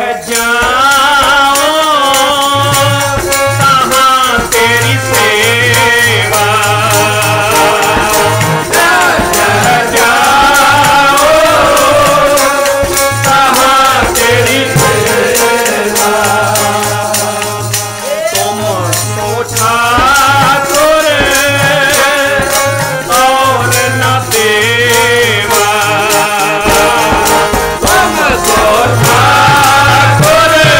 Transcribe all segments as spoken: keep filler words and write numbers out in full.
ठाकुर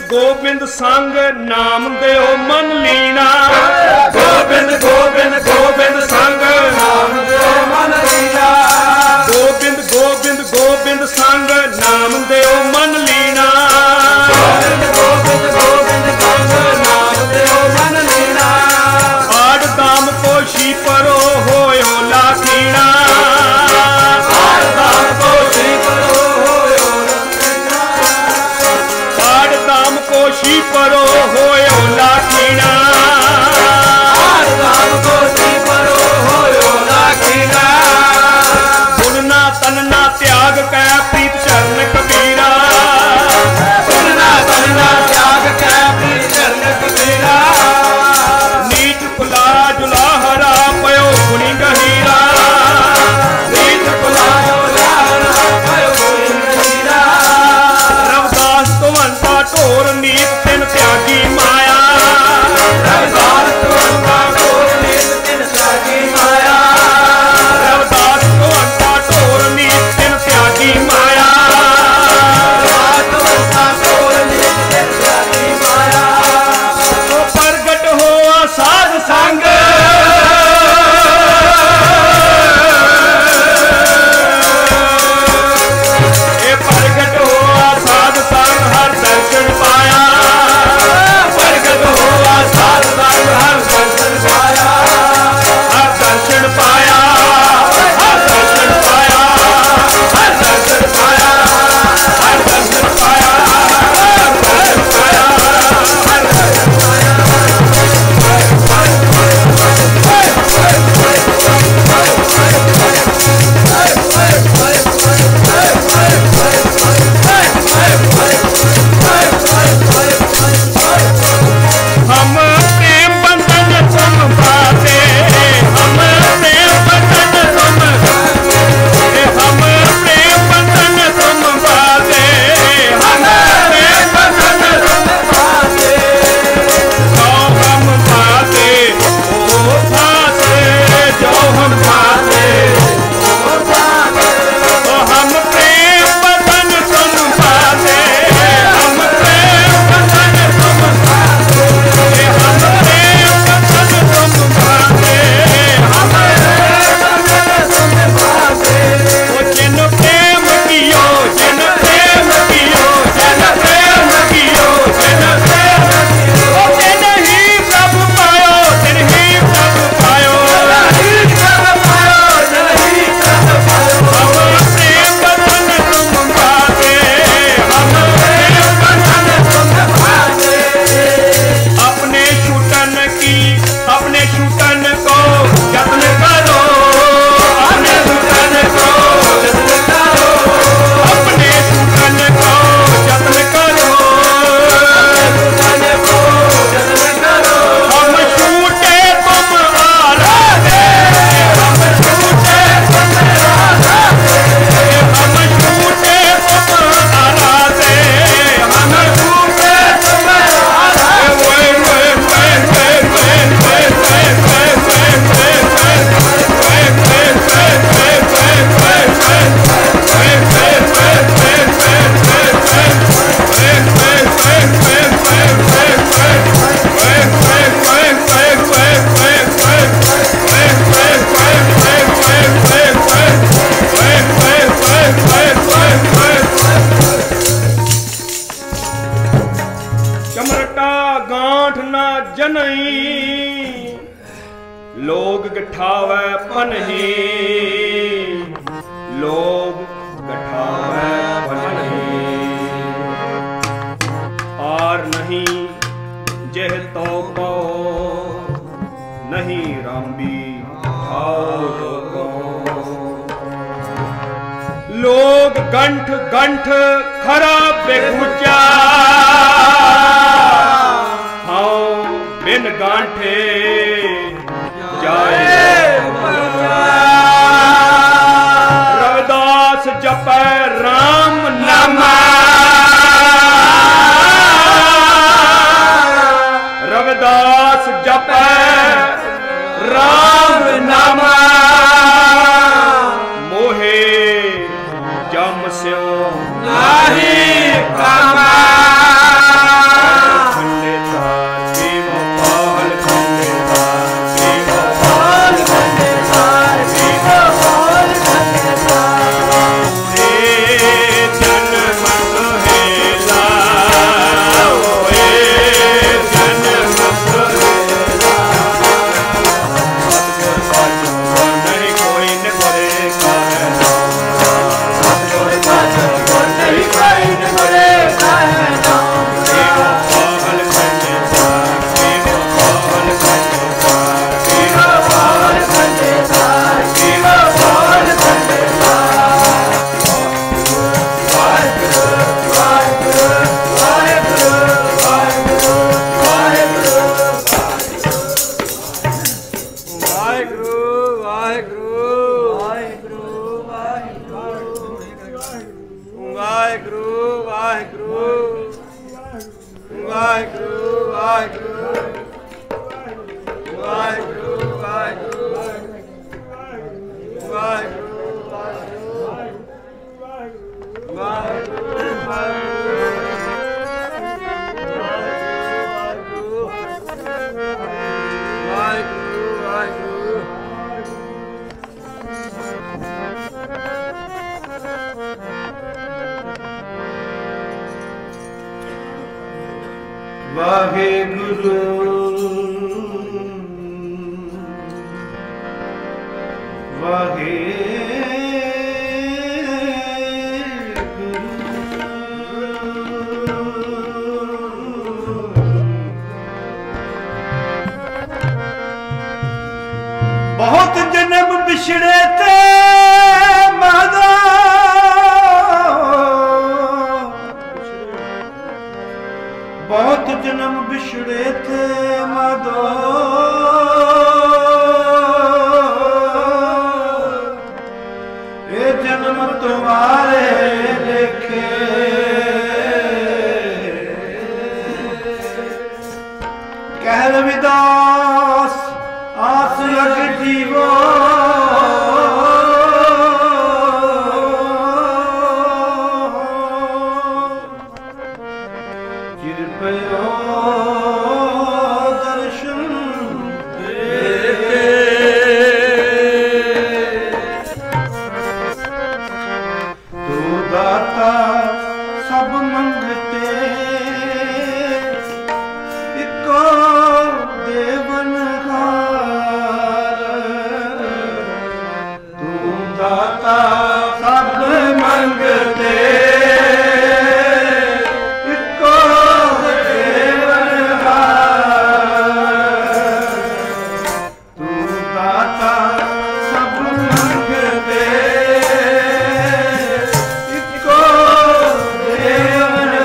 गोबिंद संग नाम देओ मन लीना। गोबिंद गोबिंद गोबिंद संग नाम देओ मन लीना। गोबिंद गोबिंद गोबिंद संग नाम देओ मन लीना। गोबिंद गोबिंद गोबिंद संग नाम देओ मन लीना। आड़ दाम कोशी परो होयो लाखीना। आड़ दाम कोशी परो होयो लाखीना। आड़ दाम कोशी परो होयो लाखीना। आड़ दाम कोशी परो होयो लाखीना। सुनना तनना त्याग कै प्रीत चरण कबीरा। सुनना तनना त्याग कै प्रीत चरण कबीरा। नीच कुला जुला हरा पयो गुणी गहीरा। नीच कुला जुला हरा पयो गुणी गहीरा। रविदास तुमंता ढोर नीत तिन त्यागी माया। रविदास तुमंता ढोर नीत तिन त्यागी माया। रविदास तुमंता ढोर नीत तिन त्यागी माया। रविदास तुमंता ढोर नीत तिन त्यागी माया। तो प्रगट हो साध संग। ए प्रगट हो साध संग हर दर्शन पाया। प्रगट हो साध संग हर दर्शन पाया। हर दर्शन पाया। हर दर्शन पाया। हर दर्शन पाया। हर दर्शन पाया। हर दर्शन पाया। हर दर्शन हम प्रेम बंधन तुम बाते। हम प्रेम बंधन तुम ए हम प्रेम बंधन तुम बाते। हम प्रेम बंधन तुम बाते। जो हम बाते ओ बाते। जो हम बाते ओ बाते। ओ हम प्रेम बंधन तुम बाते। हम प्रेम बंधन तुम बाते। हम प्रेम बंधन तुम बाते। हम प्रेम बंधन तुम बाते। ओ जिन प्रेम कियो जिन प्रेम कियो जिन प्रेम कियो जिन प्रेम ओ जिन ही प्रभु पायो जिन ही प्रभु पायो। ही प्रभ पायो जन ही प्रभ पायो। हम प्रेम बंधन तुम बाते। हम प्रेम बंधन तुम बाते। अपने छूटन की अपने छूटन को जतन करो। अपने छूटन को जतन करो। अपने छूटन को जतन करो। जतन को जतन करो। हम छूटे तुम आराधे। हम छूटे तुम आराधे। हम छूटे तुम आराधे। हम छूटे तुम आराधे। ओए ओए ओए ओए ओए ओए ओए ओए चमरटा गांठ ना जनई लोग गठावे पनही। लोग गठावे पनही। आर नहीं जेह तो पाओ नहीं रामबी ठाओ को। लोग गंठ गंठ खरा बेगुचा। हाँ बिन गांठे जाए। रविदास जपै राम नामा। रविदास जपै राम नामा। मोहे जम स्यो नाही कामा। बहुत जन्म बिछड़े थे मादा, बहुत जन्म बिछड़े थे मादो, ये जन्म तुम्हारे लिखे, कह रविदास आस लग जीवो, चिर पयो दर्शन दे, तू दाता सब मंगते, इको देवन दाता सब मंगते, इको देवनहार, तू दाता सब मंगते, इको देवनहार।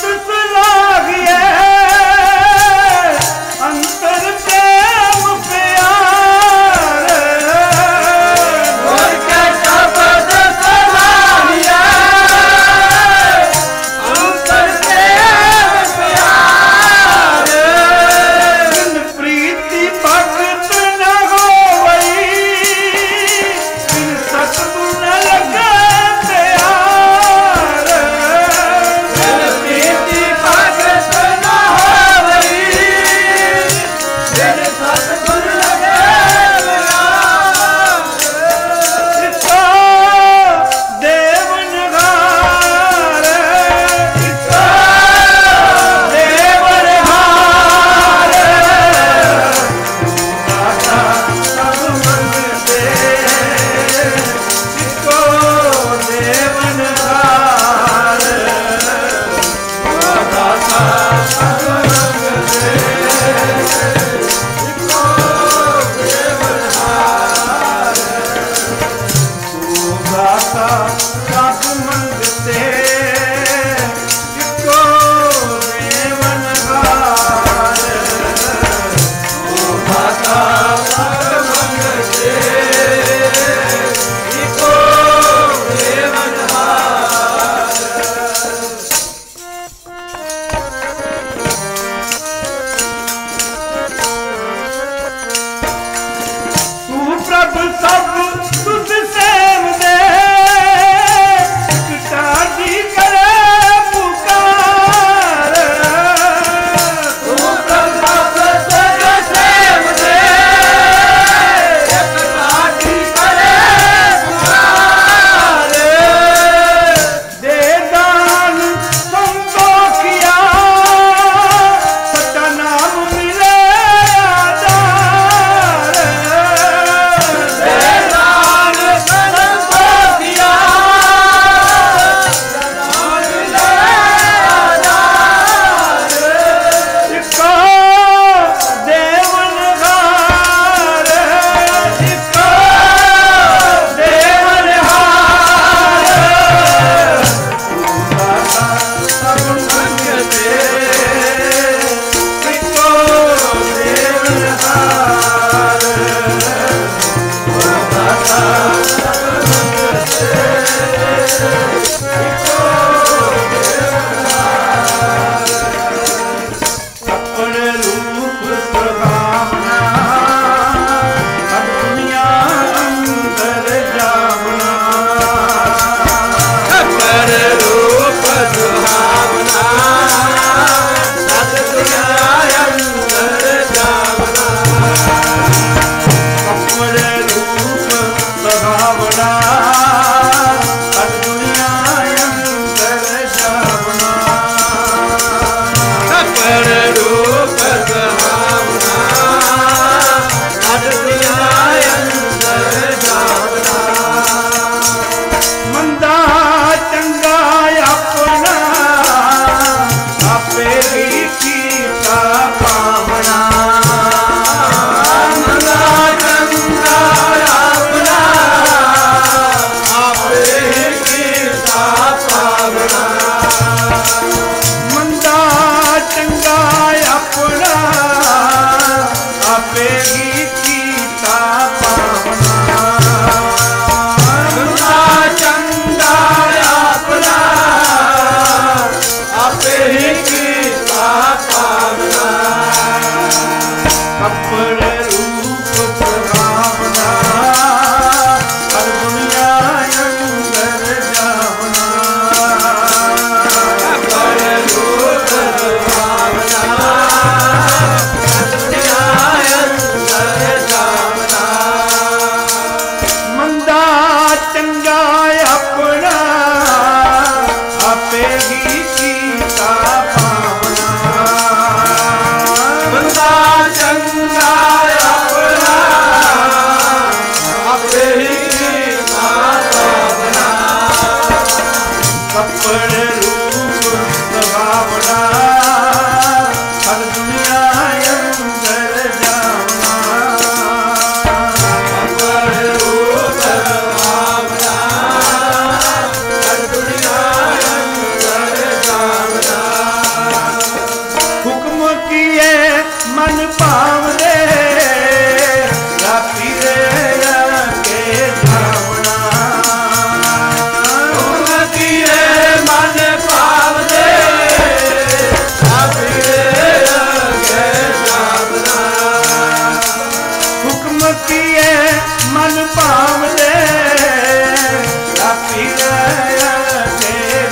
Ram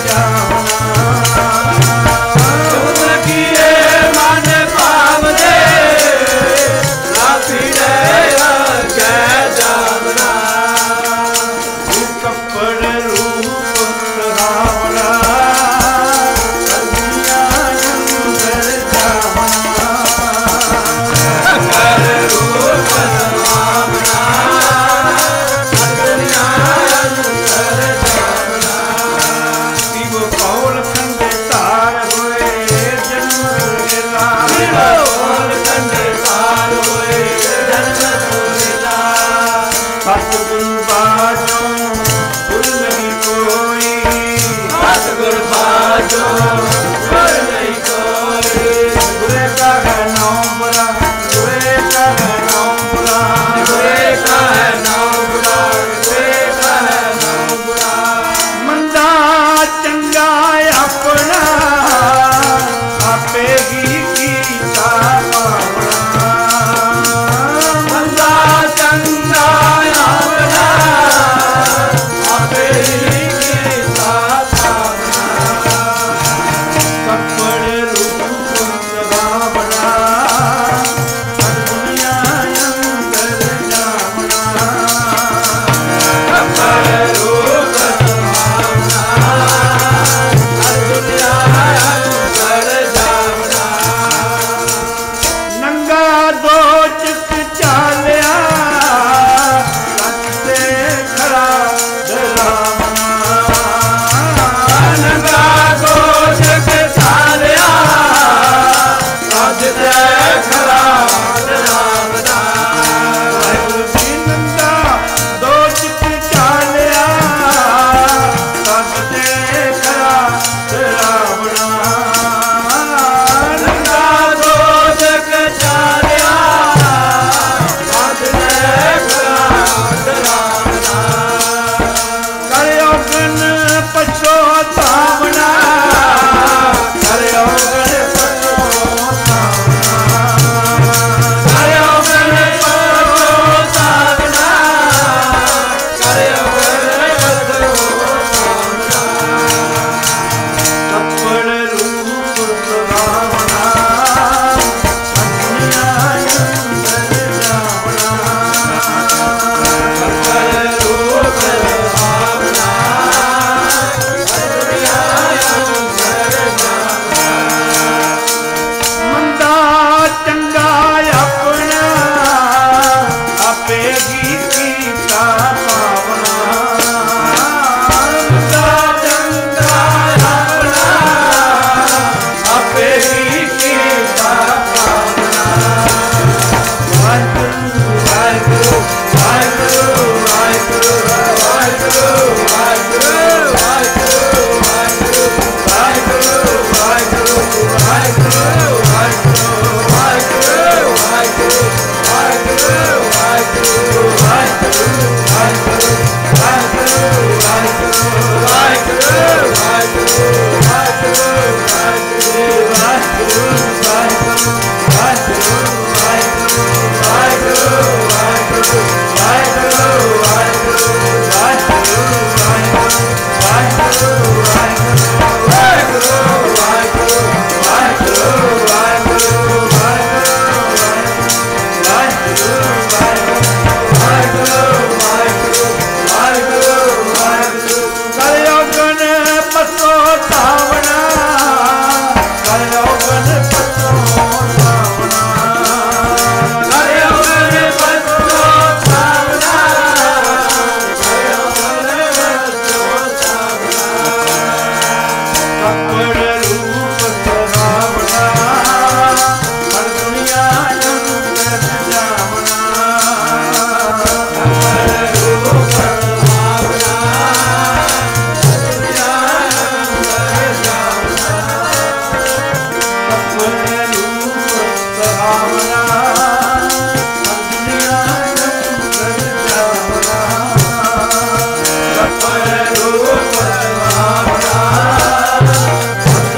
रूप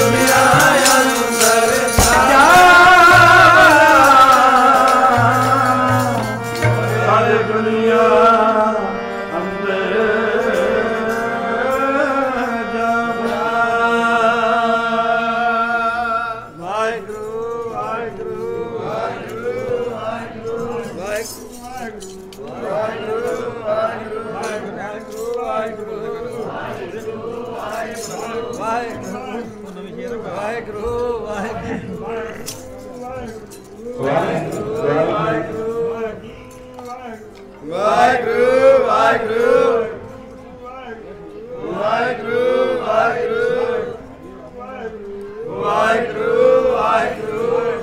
ਵਾਹਿਗੁਰੂ ਵਾਹਿਗੁਰੂ ਵਾਹਿਗੁਰੂ ਵਾਹਿਗੁਰੂ ਵਾਹਿਗੁਰੂ ਵਾਹਿਗੁਰੂ ਵਾਹਿਗੁਰੂ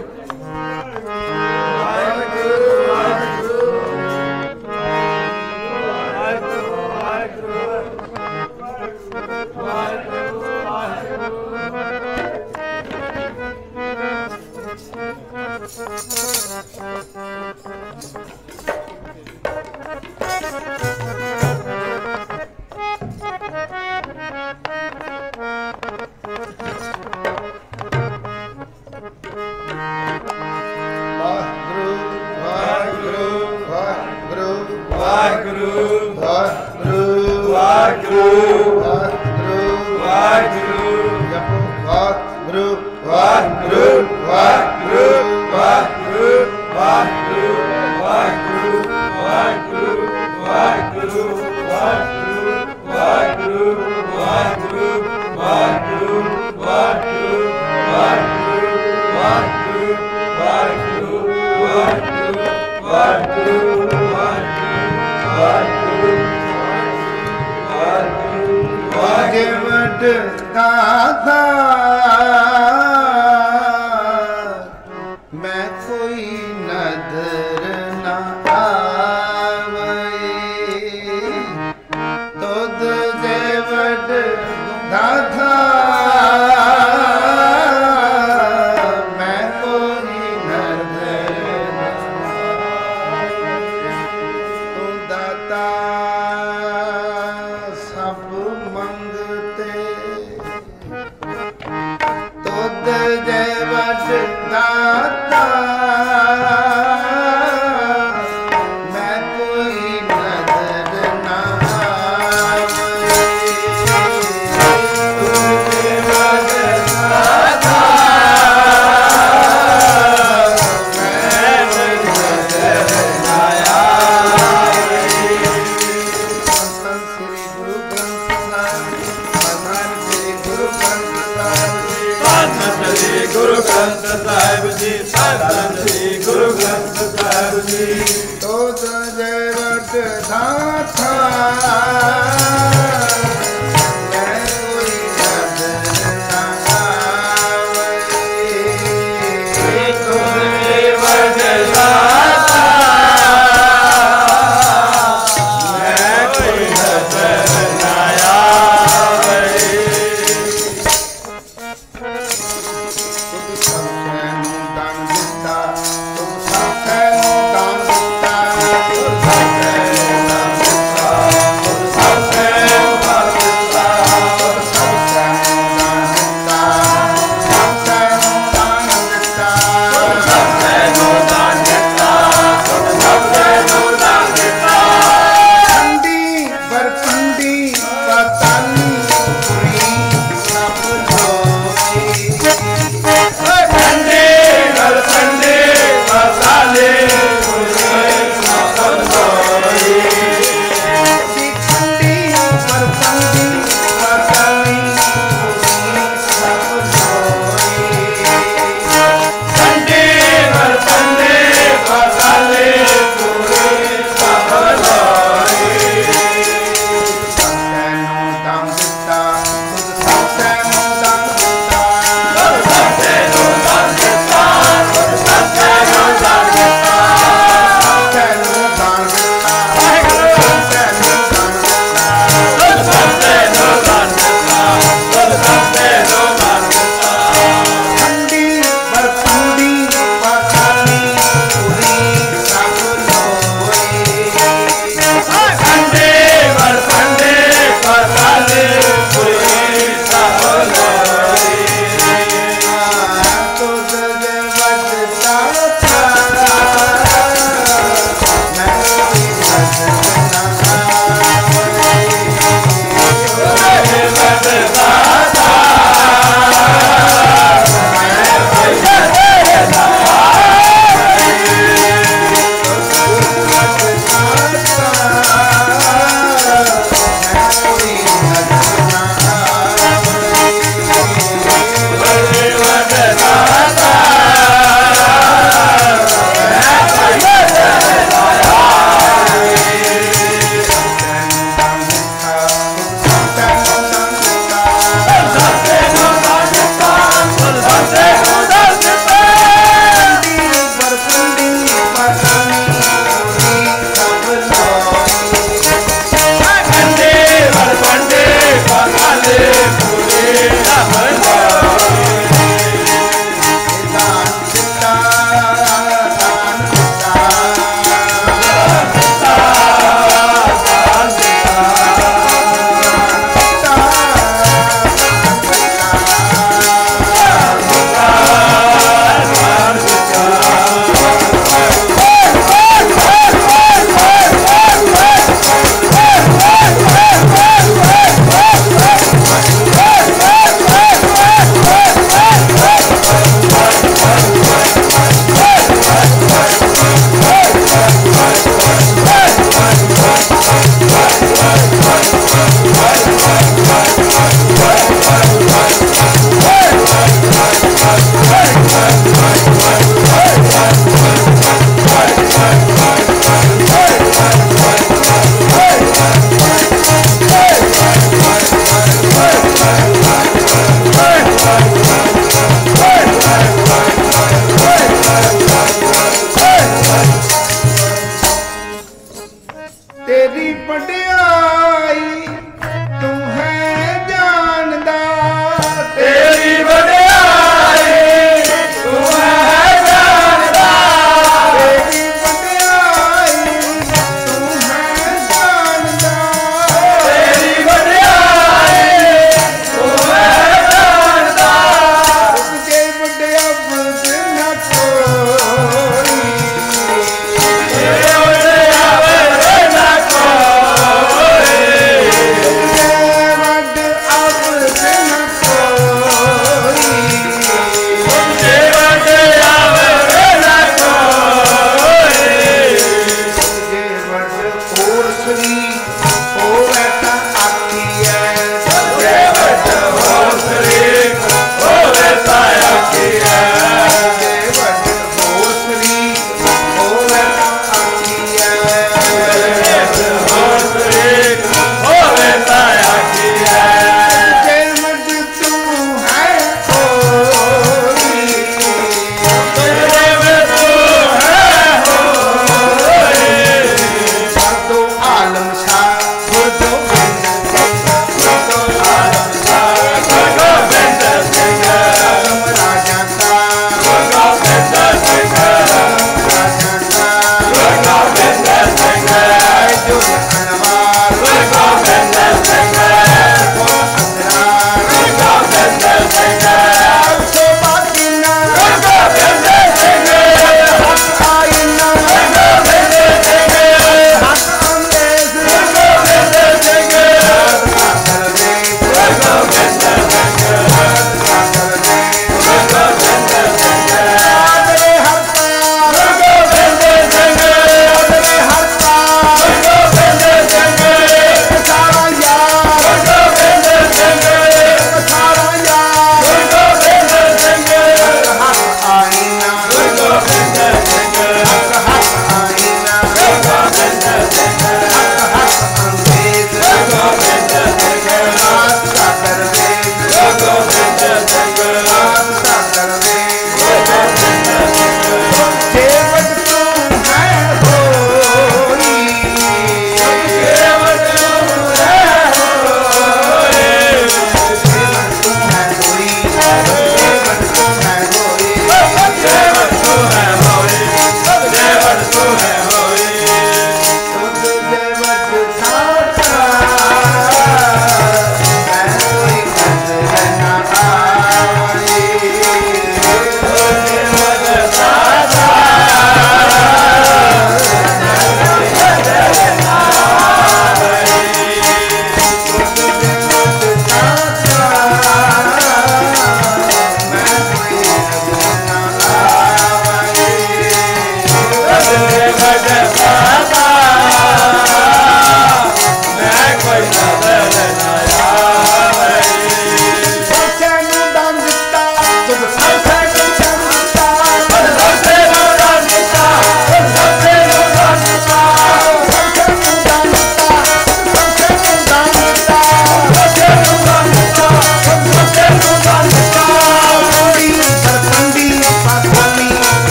Oh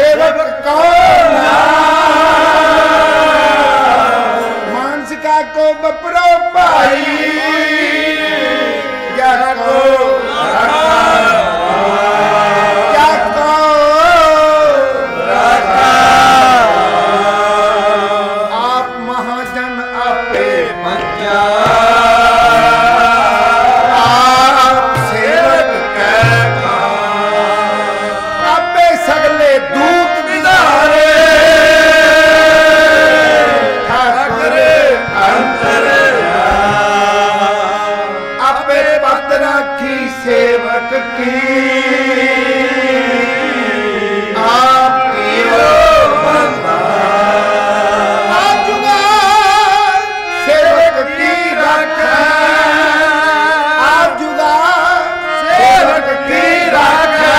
सेवक को मानसिका को बपरो पाई या को या को आप महाजन आपे पंजा आप सेवक के आपे सगले दूत बिदारे ठाकुर अंतर आपे पत्रा की सेवक की आपकी बंदा आजुगा सेवक की रखा आजुगा सेवक की रखा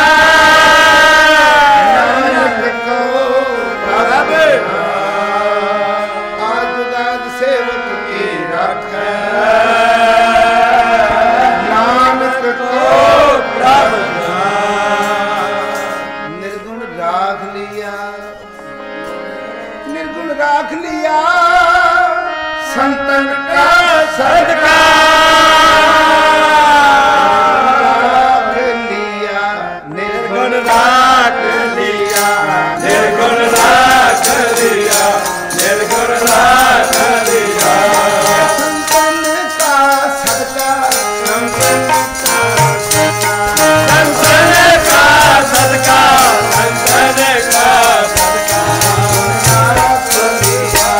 नानक को प्रभु आजुगा सेवक की रखा नानक को प्रभु निर्गुण राख लिया निर्गुण राख लिया संतन का सदका राख लिया निर्गुण राख लिया निर्गुण राख लिया निर्गुण राख लिया संतन का सदका संतन का सदका संतन का सदका राख लिया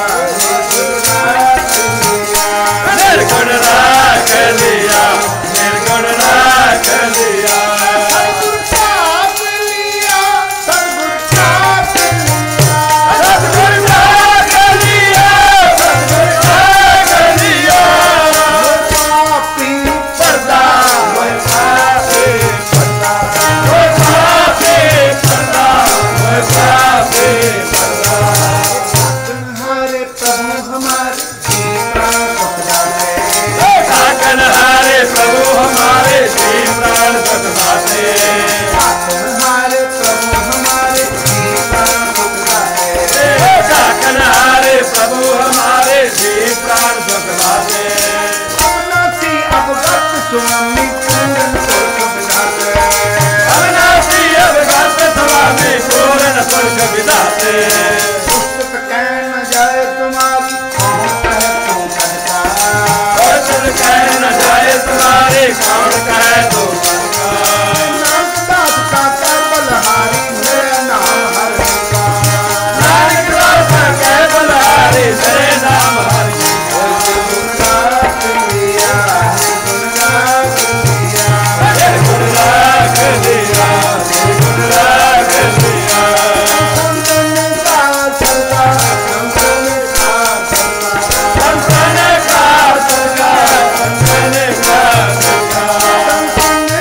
निर्गुण राख लिया निर्गुण राख लिया सद्गुण साथ लिया सद्गुण साथ लिया सद्गुण राख लिया सद्गुण राख लिया पापी पर्दा वो पापी पर्दा वो पापी पर्दा वो पापी पर्दा हमारे प्रभु हमारे जीवन सपनाते काकन हारे प्रभु हमारे जी प्राण सतनाते हमारे प्रभु हमारे जीवन सपनाते काकन हारे प्रभु हमारे जी प्राण सतनाते अपना सी अवगत स्वामी पूर्ण पुरुष विधाते अविनाशी अवगत स्वामी पूर्ण पुरुष विधाते पुस्तक कह न जाए तुम्हारी कौन कहे तुम करता और चल कह न जाए तुम्हारे कौन कहे तो नानक दास का कर बलहारी मेरा नाम हर का नानक दास कह बलहारी तेरे नाम हरि गुण राख लिया गुण राख लिया निर्गुण राख लिया निर्गुण राख लिया संतन का सदा संतन का सदा संतन का सदा संतन का सदा संतन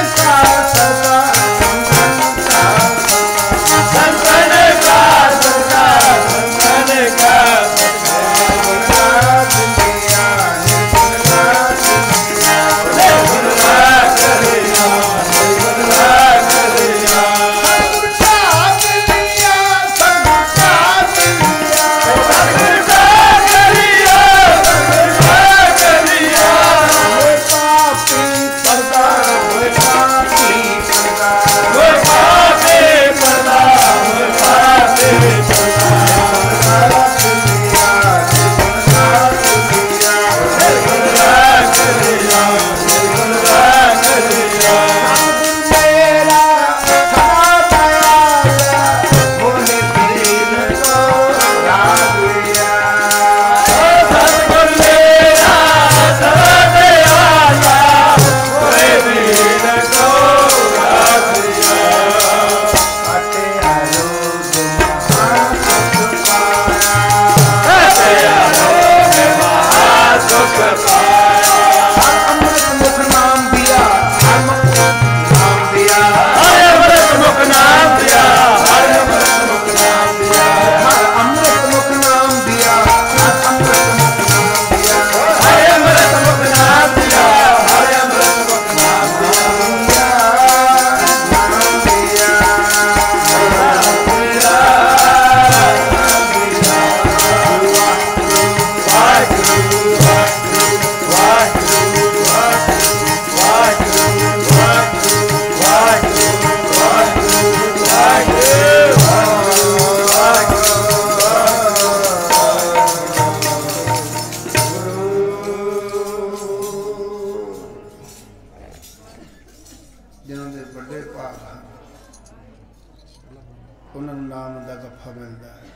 नाम दा गफा मिलता है।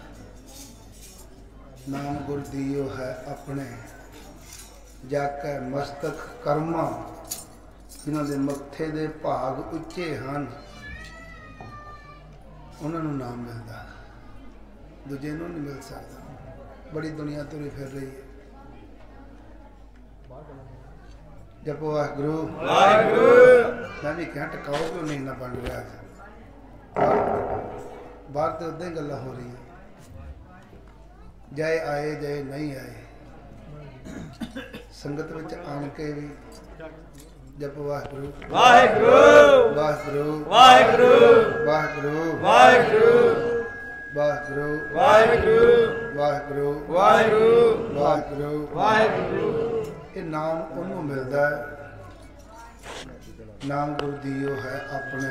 नाम गुर दियो है अपने जाके मस्तक कर्मा जिन्हों के मत्थे दे भाग उच्चे हैं उन्होंने नाम मिलता, दूजे नूं नहीं मिल सकता। बड़ी दुनिया तुरी फिर रही है। जपो वाहिगुरू मैं भी क्या टकाओ क्यों नहीं ना बन रहा बाहर तो उदा ही गल्लां हो रही है। जाए आए जाए नहीं आए संगत विच आन के भी जप वाहिगुरू वाहिगुरू वाहिगुरू वाहिगुरू वाहिगुरू वाहिगुरू वाहिगुरू वाहिगुरू वाहिगुरू वाहिगुरू वाहिगुरू वाहिगुरू। ये नाम उन्होंने मिलता है, नाम गुरु दियो है अपने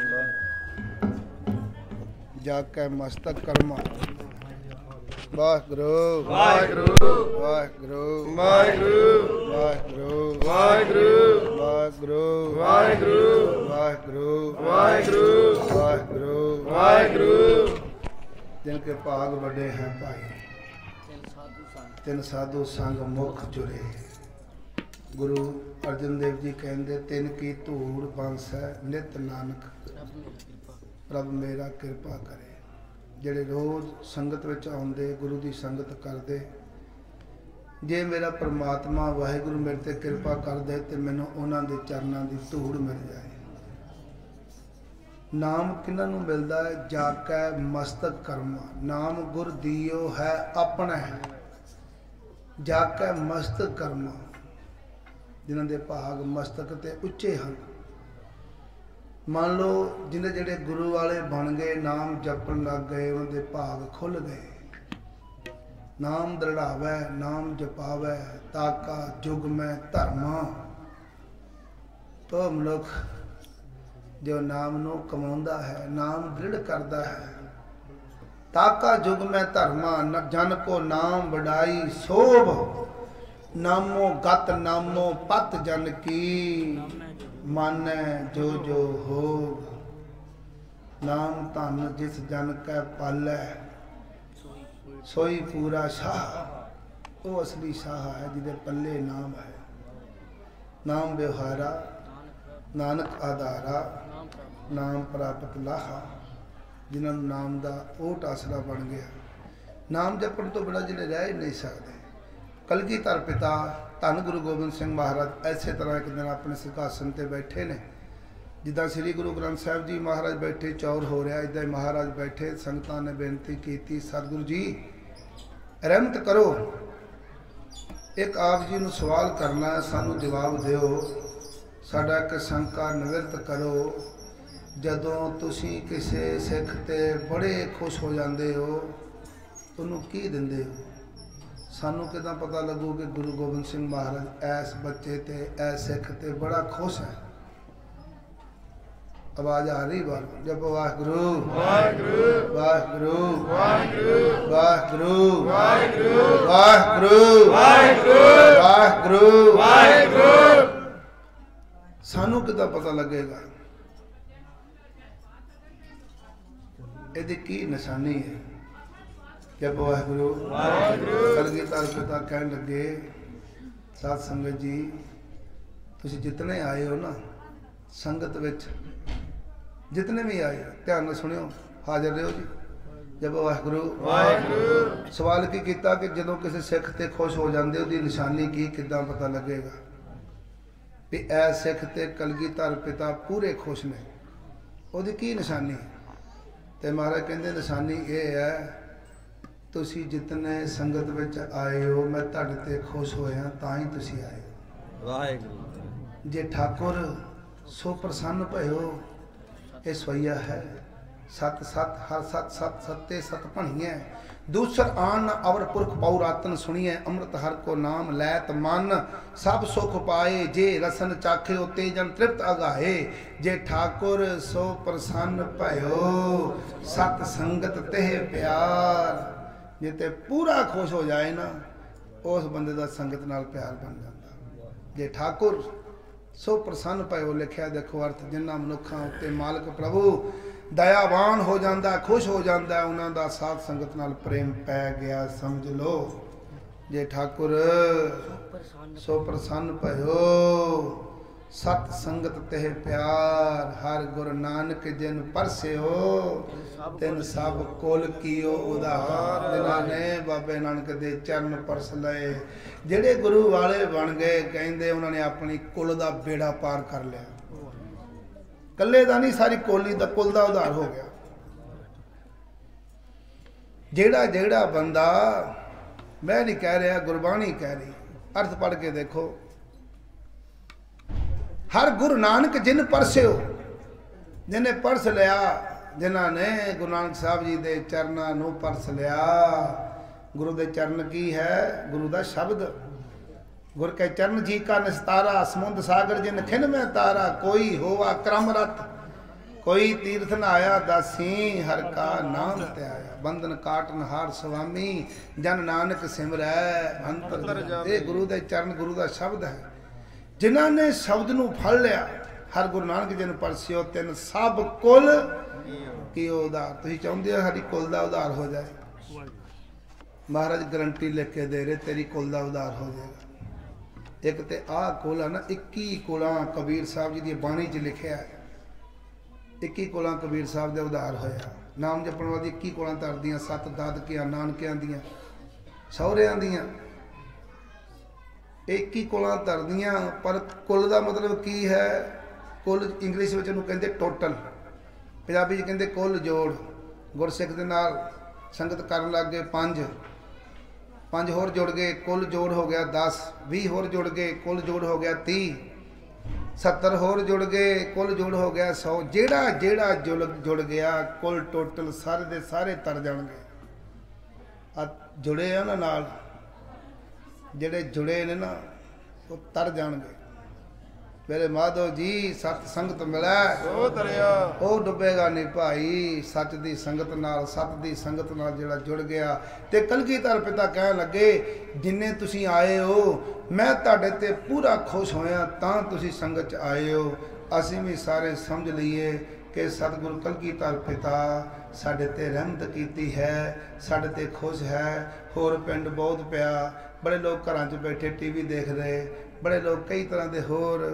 जाके मस्तक कर्मा। वाहिगुरू वाहिगुरू वाहिगुरू वाहिगुरू वाहिगुरू वाहिगुरू वाहिगुरू वाहिगुरू वाहिगुरू वाहिगुरू वाहिगुरू वाहिगुरू। जिनके भाग बड़े हैं भाई तिन साधु संग मुख जुरे। गुरु अर्जन देव जी कहते तिन की धूड़ बंस है नित नानक प्रभ मेरा कृपा करे। ਜਿਹੜੇ रोज़ संगत ਵਿੱਚ ਆਉਂਦੇ गुरु की संगत करते जे मेरा परमात्मा वाहिगुरु मेरे ते कृपा कर दे तो मैनू उन्होंने दे चरणों की धूड़ मिल जाए। नाम किन्हां नूं मिलदा है जाके मस्तक कर्मा। नाम गुर दियो है अपना जाके मस्तक कर्मा जिन्हां दे भाग मस्तक ते उच्चे हैं। मान लो जिन्हें जेडे गुरु वाले बन गए नाम जपन लग गए उन्होंने भाग खुल गए। नाम दृढ़ावै नाम जपावै ताका जुग में धर्मा। तो मनुख जो नाम नू कमाउंदा है नाम दृढ़ करता है। ताका जुग में धर्मा न जन को नाम बढ़ाई शोभ। नामो गत नामो पत जन की माने जो जो हो। नाम धन जिस जन कै पालै सोई पूरा शाह। वो असली शाह है जिदे पल्ले नाम है। नाम व्यवहारा नानक आधारा नाम प्राप्त लाहा। जिन्होंने नाम का ओट आसरा बन गया। नाम जपन तो बिना जिन्हें रह ही नहीं सकते। कलगीधर पिता धन गुरु गोबिंद सिंह महाराज ऐसे तरह एक दिन अपने सिंहासन पर बैठे ने जिदा श्री गुरु ग्रंथ साहिब जी महाराज बैठे चौर हो रहा इदा महाराज बैठे। संगतां ने बेनती की सतगुरु जी रहमत करो एक आप जी नूं सवाल करना है सानू जवाब दिओ। साडा एक शंका निवृत्त करो। जदों तुसीं किसी सिख ते बड़े खुश हो जाते हो उन्होंने की दिंदे हो? सानू किदां पता लगू कि गुरु गोबिंद सिंह महाराज ऐस बच्चे ते ऐस सिख ते बड़ा खुश है। आवाज आ रही बार जब वाहिगुरू वाहिगुरू वाहिगुरू वाहिगुरू वाहिगुरू वाहिगुरू वाहिगुरू वाहिगुरू वाहिगुरू। सानू किदां पता लगेगा? इहदी की निशानी है? जब वाहिगुरू कलगीधर पिता कहन लगे साध संगत जी तुसीं जितने आए हो ना संगत विच जितने भी आए ध्यान नाल सुनियो हाजिर रहो जी। जब वाहिगुरू वाहिगुरू सवाल की किया कि जदों किसी सिख ते खुश हो जाते उसकी निशानी की किदां पता लगेगा भी ऐ सिख ते कलगीधर पिता पूरे खुश ने उसकी की निशानी? तो महाराज कहते निशानी ये है तुसी जितने संगत विच आए हो मैं तुहाडे ते खुश होया तां ही तुसी आए हो। वाहिगुरू जे ठाकुर सो प्रसन्न भयो ये सोईया है। सत सत हर सत सत सत्ते सत भणिए दूसर आन अवर पुरख पौरातन सुनिए। अमृत हर को नाम लैत मन सब सुख पाए। जे रसन चाखे ते जन तृप्त अगाए। जे ठाकुर सो प्रसन्न भयो सत संगत तेह प्यार। जे ते पूरा खुश हो जाए ना उस बंदे का संगत नाल प्यार बन जाता। जे ठाकुर सो प्रसन्न भयो लिखा देखो अर्थ जिन्ना मनुखा उत्ते मालक प्रभु दयावान हो जाता, खुश हो जाता, उन्होंने साध संगत नाल प्रेम पै गया। समझ लो जे ठाकुर सो प्रसन्न भयो, सत संगत तेह प्यार, हर गुरु नानक जिन परस्यो, तिन सब कुल कीओ उधार। जिन्होंने बाबे नानक दे चरण परस लए, जेड़े गुरु वाले बन गए, कहते उन्होंने अपनी कुल दा बेड़ा पार कर लिया। कल्ले दा नहीं, सारी कोली दा कुल दा उधार हो गया। जेड़ा जेड़ा बंदा, मैं नहीं कह रहा, गुरबाणी कह रही, अर्थ पढ़ के देखो। हर गुरु नानक जिन परस्यो, जिन्हें परस लिया, जिन्होंने गुरु नानक साहब जी के चरणों नूं परस लिया। गुरु के चरण की है? गुरु का शब्द। गुर के चरण जी का निस्तारा, समुद्र सागर जिन खिन में तारा। कोई होवा क्रम रत, कोई तीर्थ न आया, दासी हर का नाम त्याया। बंधन काटन हार स्वामी, जन नानक सिमरै अंतर। ये गुरु के चरण, गुरु का शब्द है। जिन्होंने शब्द नूं फड़ लिया, हर गुरु नानक जिन परस्यो, तिन सब कुल की उधार। तुसीं चाहुंदे हो साडी कुल दा उधार हो जाए? महाराज गारंटी लिख के दे रहे, तेरी कुल दा उधार हो जाएगा। एक तो आ कुल है ना, इक्की कुलां कबीर साहब जी की बाणी च लिखिया है। इक्की कुलां कबीर साहब दे उधार होया। नाम जपण वाली इक्की कुलां तरदियां, सत दादकियां नानकियां दियां सहुरियां दियां, एक ही कुलां तरदियां। पर कुल का मतलब की है? कुल इंग्लिश में कहते टोटल, पंजाबी कहते कुल जोड़। गुरसिख दे नाल संगत करन लग गए पंज, पंज होर जुड़ गए, कुल जोड़ हो गया दस। भी होर जुड़ गए, कुल जोड़ हो गया तीह। सत्तर होर जुड़ गए, कुल जोड़ हो गया सौ। जेड़ा जेड़ा जुड़ जुड़ गया, कुल टोटल सारे दे सारे तर जाणगे। आ जुड़े आ ना नाल, जेड़े जुड़े ने ना वो तर जाणगे। मेरे माधव जी सत संगत मिलै ओ तरिया, ओ डुबेगा नहीं भाई। सच दी संगत नाल, सत दी संगत नाल जेड़ा जुड़ गया। ते कलगीधर पिता कहन लगे, जिन्ने तुसीं आए हो, मैं तुहाडे ते पूरा खुश होया तां तुसीं संगत च आए हो। असीं भी सारे समझ लईए कि सतगुरु कलगीधर पिता साडे ते रहमत कीती है, साडे ते खुश है। होर पिंड बहुत पिया, बड़े लोग घरां च बैठे टीवी देख रहे, बड़े लोग कई तरह के होर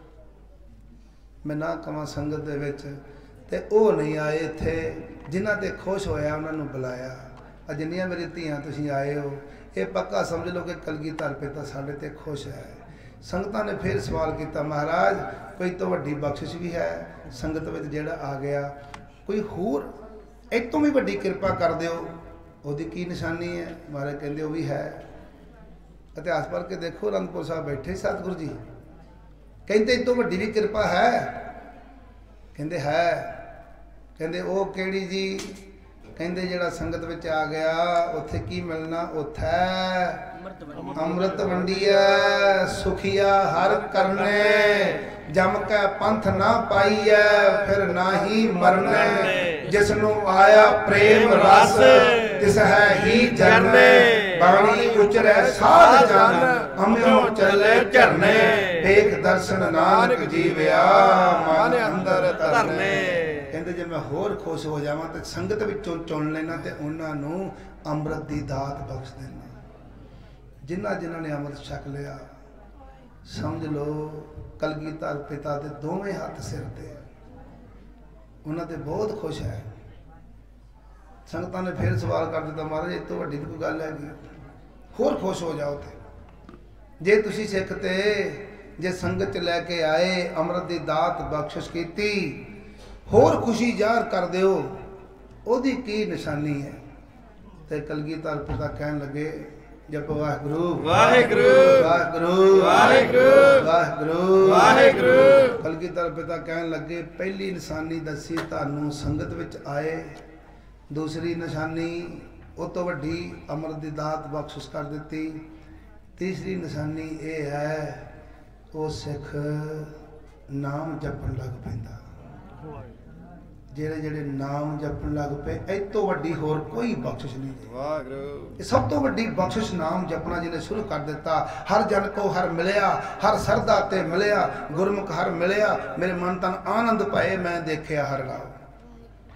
मैं ना कवां संगत दे विच, ते ओह नहीं आए इत्थे। जिन्हां ते खुश होया उन्होंने बुलाया। अ जिन्नियां मेरी धीआं तुसीं आए हो, ये पक्का समझ लो कि कलगीधर पिता साडे ते खुश है। संगतां ने फिर सवाल किया, महाराज कोई तो वड्डी बख्शिश भी है संगत विच जिहड़ा आ गया, कोई होर इस तों भी वड्डी किरपा कर दिओ, उहदी की निशानी है? महाराज कहंदे वो भी है। इतिहास पढ़ के देखो, आनंदपुर साहब बैठे सतगुरु जी, कहते इस तो वड्डी भी किरपा है? कहते है। कहते वो केड़ी जी? कहते जिहड़ा संगत विच आ गया, उत्थे की मिलना? उत्थे अमृत वंडिया, सुखिया हर करने, जम के पंथ ना पाईए, फिर ना ही मरने। जिसनु आया प्रेम रस, तिस है ही झरने। बाणी उचरे साध जन, अम्यों चले झरने। देख दर्शन नानक जीविया, मन अंदर धरने। कहते जे मैं होर खुश हो जावां ते संगत विचों चुन लेना ते उन्हां नूं अमृत दी दात बख्श देना। जिन्हां जिन्हां ने अमृत छक लिया, समझ लो कलगीधर पिता दे दोवें हत्थ सिर ते, उन्हां ते बहुत खुश है। संगतां ने फिर सवाल कर दिता, महाराज इस तो वड्डी कोई गल हैगी? होर खुश हो जाओ। ते जे तुसीं सिख ते जे संगत च लैके आए, अमृत दी दात बख्शिश कीती, होर खुशी ज़ाहिर कर दिओ, ओहदी की निशानी है? ते कलगीधर पिता कहन लगे, जप वाहिगुरू वाहिगुरू वाहिगुरू वाहिगुरू वाहिगुरू वाहिगुरू। कलगीधर पिता कहन लगे, पहली निशानी दसी तुहानूं संगत विच आए, दूसरी निशानी उस तो वड्डी अमृत दी दात बख्शिश कर दी, तीसरी निशानी ये है वो सिख नाम जपन लग पैंदा। जेड़े जेड़े नाम जपन लग पे, इस तो वड्डी होर कोई बख्शिश नहीं। सब तो वड्डी बख्शिश नाम जपना जिन्हें शुरू कर दिता। हर जन को हर मिलया, हर सरदा ते मिलया, गुरमुख हर मिलया, मेरे मन तन आनंद पाए, मैं देखिया हर राव।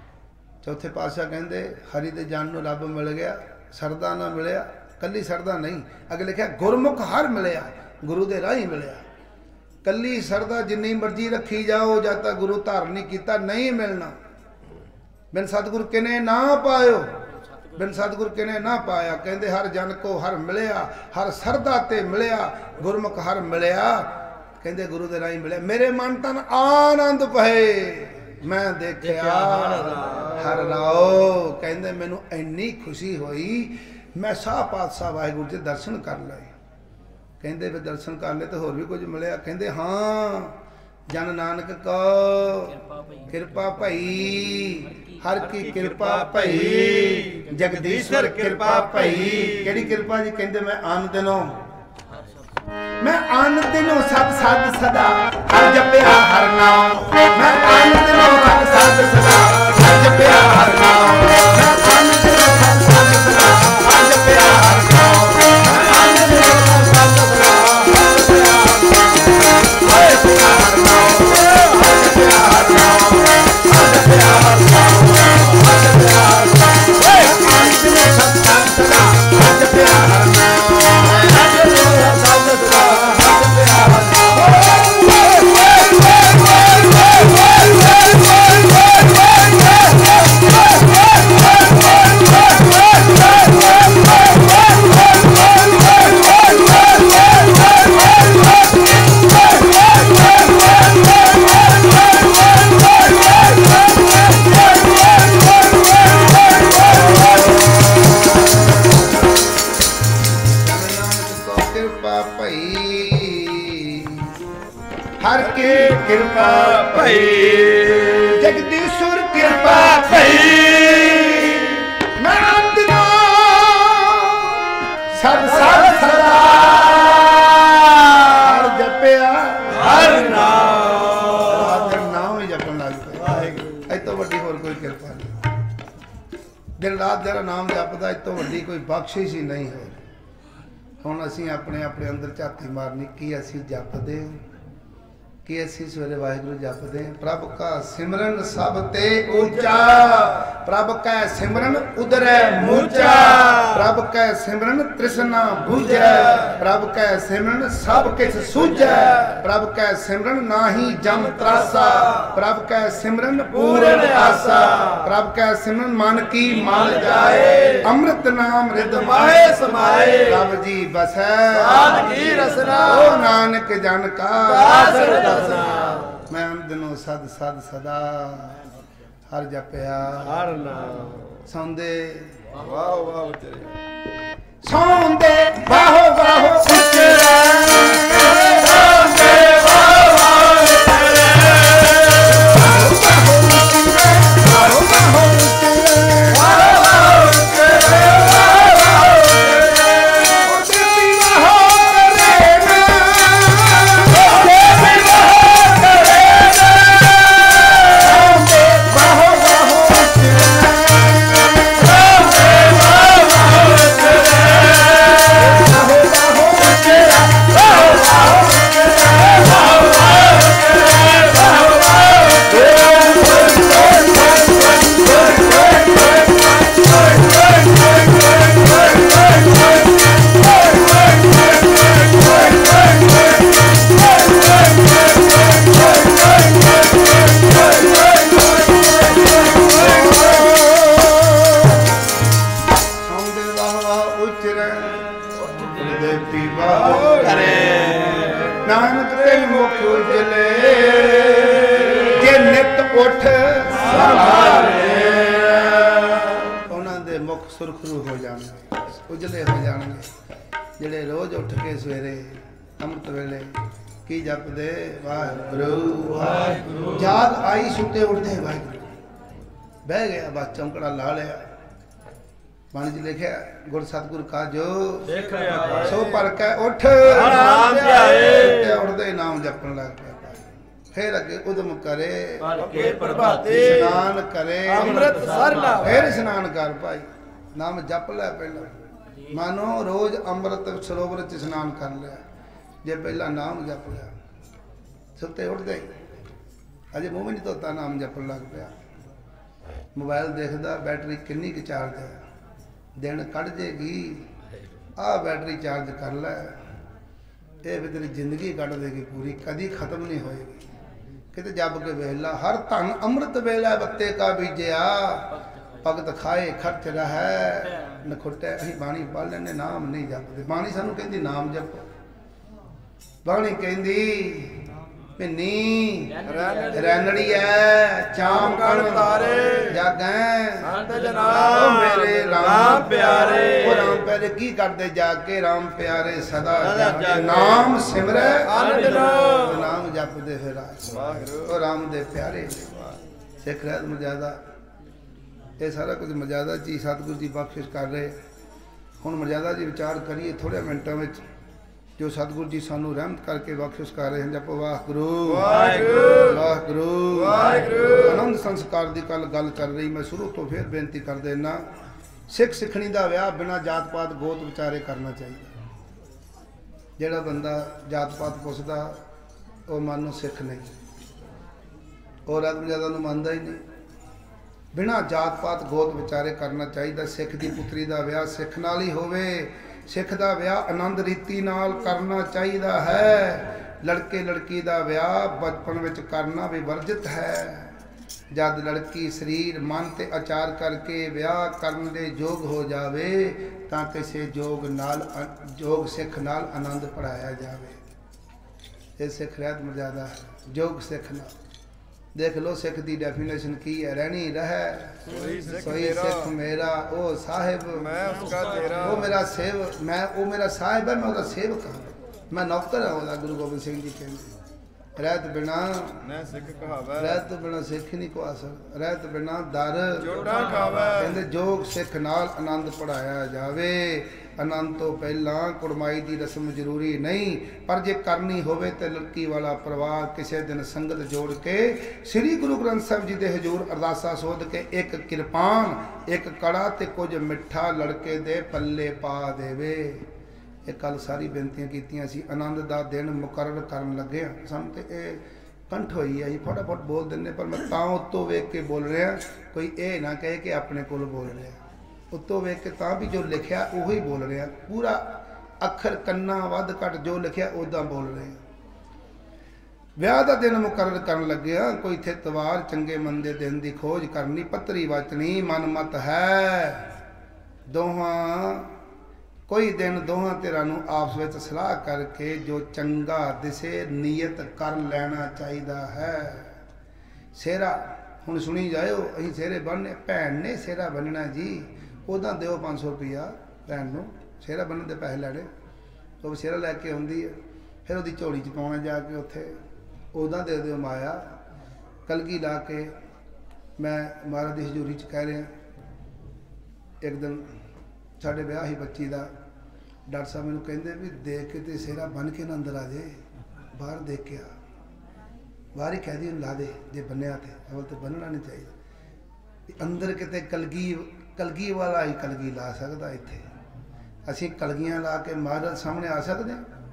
चौथे पातशाह कहते हरि दे जान नूं रब मिल गया, सरदा ना मिलिया, कली सरदा नहीं, अगे लिखा गुरमुख हर मिलिया, गुरु दे राही मिलिया। कली सरदा जिन्नी मर्जी रखी जाओ, जब तक गुरु धारण नहीं किया नहीं मिलना। बिन सतगुरु किने ना पायो, बिन सतगुरु किने ना पाया। कहते हर जन को हर मिलिया, हर सरदा ते मिलिया, गुरमुख हर मिलिया, कहते गुरु दे राही मिलिया। मेरे मन तन आनंद पए, मैं देखिया हर राओ। कहते मैनू इन्नी खुशी हुई, मैं शाह पातशाह वाहिगुरू जी दर्शन कर लए। कहते फिर दर्शन कर ले तो होर भी कुछ मिलिया। कहते हाँ जन नानक को कृपा भई, हर की कृपा भई, जगदीश्वर कृपा भई। केड़ी कृपा जी? कहते मैं आन दिनों मैं आन दिनों सत सत सदा हर जपिया हर नाम। मैं आन दिनों सत सत सदा हर जपिया हर नाम। मैं आन दिनों सत सत सदा हर जपिया हर नाम। मैं आन दिनों सत सत सदा हर जपिया हर नाम। हर जपिया हर नाम, हर जपिया हर नाम, हर जपिया हर नाम, हर जपिया हर नाम। मैं आन दिनों सत सत सदा हर जपिया हर नाम। मैं आन दिनों सत सत सदा हर जपिया हर नाम। हर के कृपा भई, जगदीश्वर कृपा भई। मैं दिनों सब सब सदा हर जपिया हर नाम। नाम ही जपन लग पे, इस तो वड्डी होर कोई कृपा नहीं। दिन रात जरा नाम जपदा, इस तो वड्डी कोई बख्शिश ही नहीं हो। हुण असीं अपने अपने अंदर झाती मारनी कि असीं जपदे कि असीं सवेरे वाहिगुरू जपदे। प्रभ का सिमरन सब ते ऊंचा, प्रभ का सिमरन उदरै मूचा। प्रभ का सिमरन तृष्णा बुझै, प्रभ का सिमरन सब किछ सूझै। प्रभ का सिमरन नाही जम त्रासा, प्रभ का सिमरन पूर्ण आसा। प्रभ का सिमरन मन की मान जाए, अमृत नाम हृदय समाए। प्रभ जी बसै साध की रसना, ओ नानक जन का। मैं उन दिनों सद सद सदा हर जपिया हर नाम। सौंदे वाह वाह तेरे, सौंदे वाहो वाहो उचरे, सौंदे वाहो वाहो उचरे, वाहो वाहो वाहो उचरे, वाहो वाहो उचरे, वाहो वाहो उचरे, वाहो रे ना नानक तेन मुख उजले, जे नित उठ संभाले। उन्हां दे मुख सुरखरू हो जाणगे, उजले हो जाणगे, ਜਿਹੜੇ रोज उठ के सवेरे अमृत वेले की जपदे वाहिगुरू वाहिगुरू। जाग आई सुते उठदे वाहिगुरू, बह गया बस चौंकड़ा ला लिया। बाणी च लिखिया गुर सतगुर का जो सो पर कै उठ नाम ध्याए, उठदे नाम जपन लग पिया। फिर अगे उदम करे स्नान करे अमृत सर लावे। फिर स्नान कर भाई, नाम जप लै पहला। मानो रोज अमृत सरोवर च स्नान कर लिया, जे पहला नाम जप लिया। सुते उठदे अजे मूँह भी नहीं धोता, नाम जपन लग पिया। मोबाइल देखदा बैटरी किन्नी क चार्ज है, दिन कढ़ जेगी आ बैटरी चार्ज कर लै, ये भी तेरी जिंदगी कढ़ देगी पूरी, कदी खत्म नहीं होएगी। किते जब के वेला हर धन अमृत वेला बत्ते का बीजिया, भगत खाए खर्च रहा नखुटे। असीं बाणी पढ़ लैने नाम नहीं जपते, बाणी सानू कहंदी नाम जपो, बाणी कहंदी भिन्नी रैनड़ी है चाम कण तारे जागै संत जनाब मेरे राम प्यारे। ओ राम प्यारे की करदे जाके राम प्यारे सदा जागे नाम सिमरै आनंद नाम जपदे फिर ओ राम दे प्यारे सिख रहत मर्यादा। ये सारा कुछ मर्यादा जी सतगुरु जी बख्शिश कर रहे। हुण मर्यादा जी विचार करिए थोड़े मिनटों में जो सतगुरु जी सानू रहमत करके बख्शिश कर रहे हैं। जपो वाहिगुरू वाहिगुरू वाहिगुरू। आनंद संस्कार की कल गल कर रही, मैं शुरू तो फिर बेनती कर देना, सिख सिखनी का विआह बिना जात पात गोत विचारे करना चाहिए। जिहड़ा बंदा जात पात पुछदा वो मानो सिख नहीं, और रत मर्यादा नूं मनदा ही नहीं। बिना जात पात गोत विचारे करना चाहिए। सिख की पुत्री का विआह सिख नाल ही होवे, सिख का विआह आनंद रीति नाल करना चाहिए है। लड़के लड़की का विआह बचपन में करना भी वर्जित है। जब लड़की शरीर मन ते आचार करके विआह करने दे योग हो जावे तां किसी जोग नाल जोग सिख नाल आनंद पढ़ाया जावे। ये सिख रहत मर्यादा है। जोग सिख नाल देख लो सिख की डेफिनेशन की है, रहनी रह सोई सिख मेरा ओ साहिब मैं उसका तेरा। वो मेरा सेव मैं वो मेरा साहिब है, मैं उसका सेवक हाँ, मैं नौकर हाँ उसका। गुरु गोबिंद सिंह जी कहते रहत बिना मैं सिख कहावै रहत बिना सिख नहीं को असर, रहत बिना दर जोड़ा खावै। कहते जोग सिख नाल आनंद पढ़ाया जावे। आनंद तो पहला कुड़माई की रस्म जरूरी नहीं, पर जे करनी होवे तो लड़की वाला परिवार किसी दिन संगत जोड़ के श्री गुरु ग्रंथ साहिब जी के हजूर अरदासा सोध के एक किरपान एक कड़ा ते कुछ मिठा लड़के दे पल्ले पा देवे। ये कल सारी बेनतियां कीतियां सी। आनंद का दिन मुकरर करन लगे सानू ते ये कंठ होई है, फटाफट बोल देने, पर मैं तां उत्तों वेख के बोल रहा, कोई ये ना कहे कि अपने कोल बोल रहा, उत्तों वेख के तां भी जो लिखिया उही बोल रहे हैं। पूरा अखर कन्ना वध घट जो लिखिया उदा बोल रहे हैं। विआह का दिन मुकरर करन लगे, कोई थे तवार चंगे मंदे दिन की खोज करनी, पतरी वचनी मन मत है दोहां कोई दिन दोहां तेरा नूं आपस विच सलाह करके जो चंगा दिसे नीयत कर लेना चाहिए है। सेहरा हुण सुनी जाओ, असीं सेहरे बनने भैन ने सेहरा बनना जी, उदा दिओ पाँच सौ रुपया भैन नूं सेहरा बनने के पैसे लैने, तो सेहरा लैके आउंदी है, फिर उहदी झोली च पाउणा जाके उत्थे उदा दे दिओ माया। कलगी ला के मैं महाराज दी हजूरी च कह रहा, एक दिन साढ़े ब्याह ही बच्ची का डॉक्टर साहब मैनूं कहंदे भी देख के तो सेहरा बन के ना अंदर आ जाए, बाहर देख के आ, बाहर ही कह दी ला दे जे बनिया तो अवल तो बनना नहीं चाहिए। अंदर किते कलगी कलगी वाला ही कलगी ला सकता, इत्थे असीं कलगियां ला के महाराज सामने आ सकते,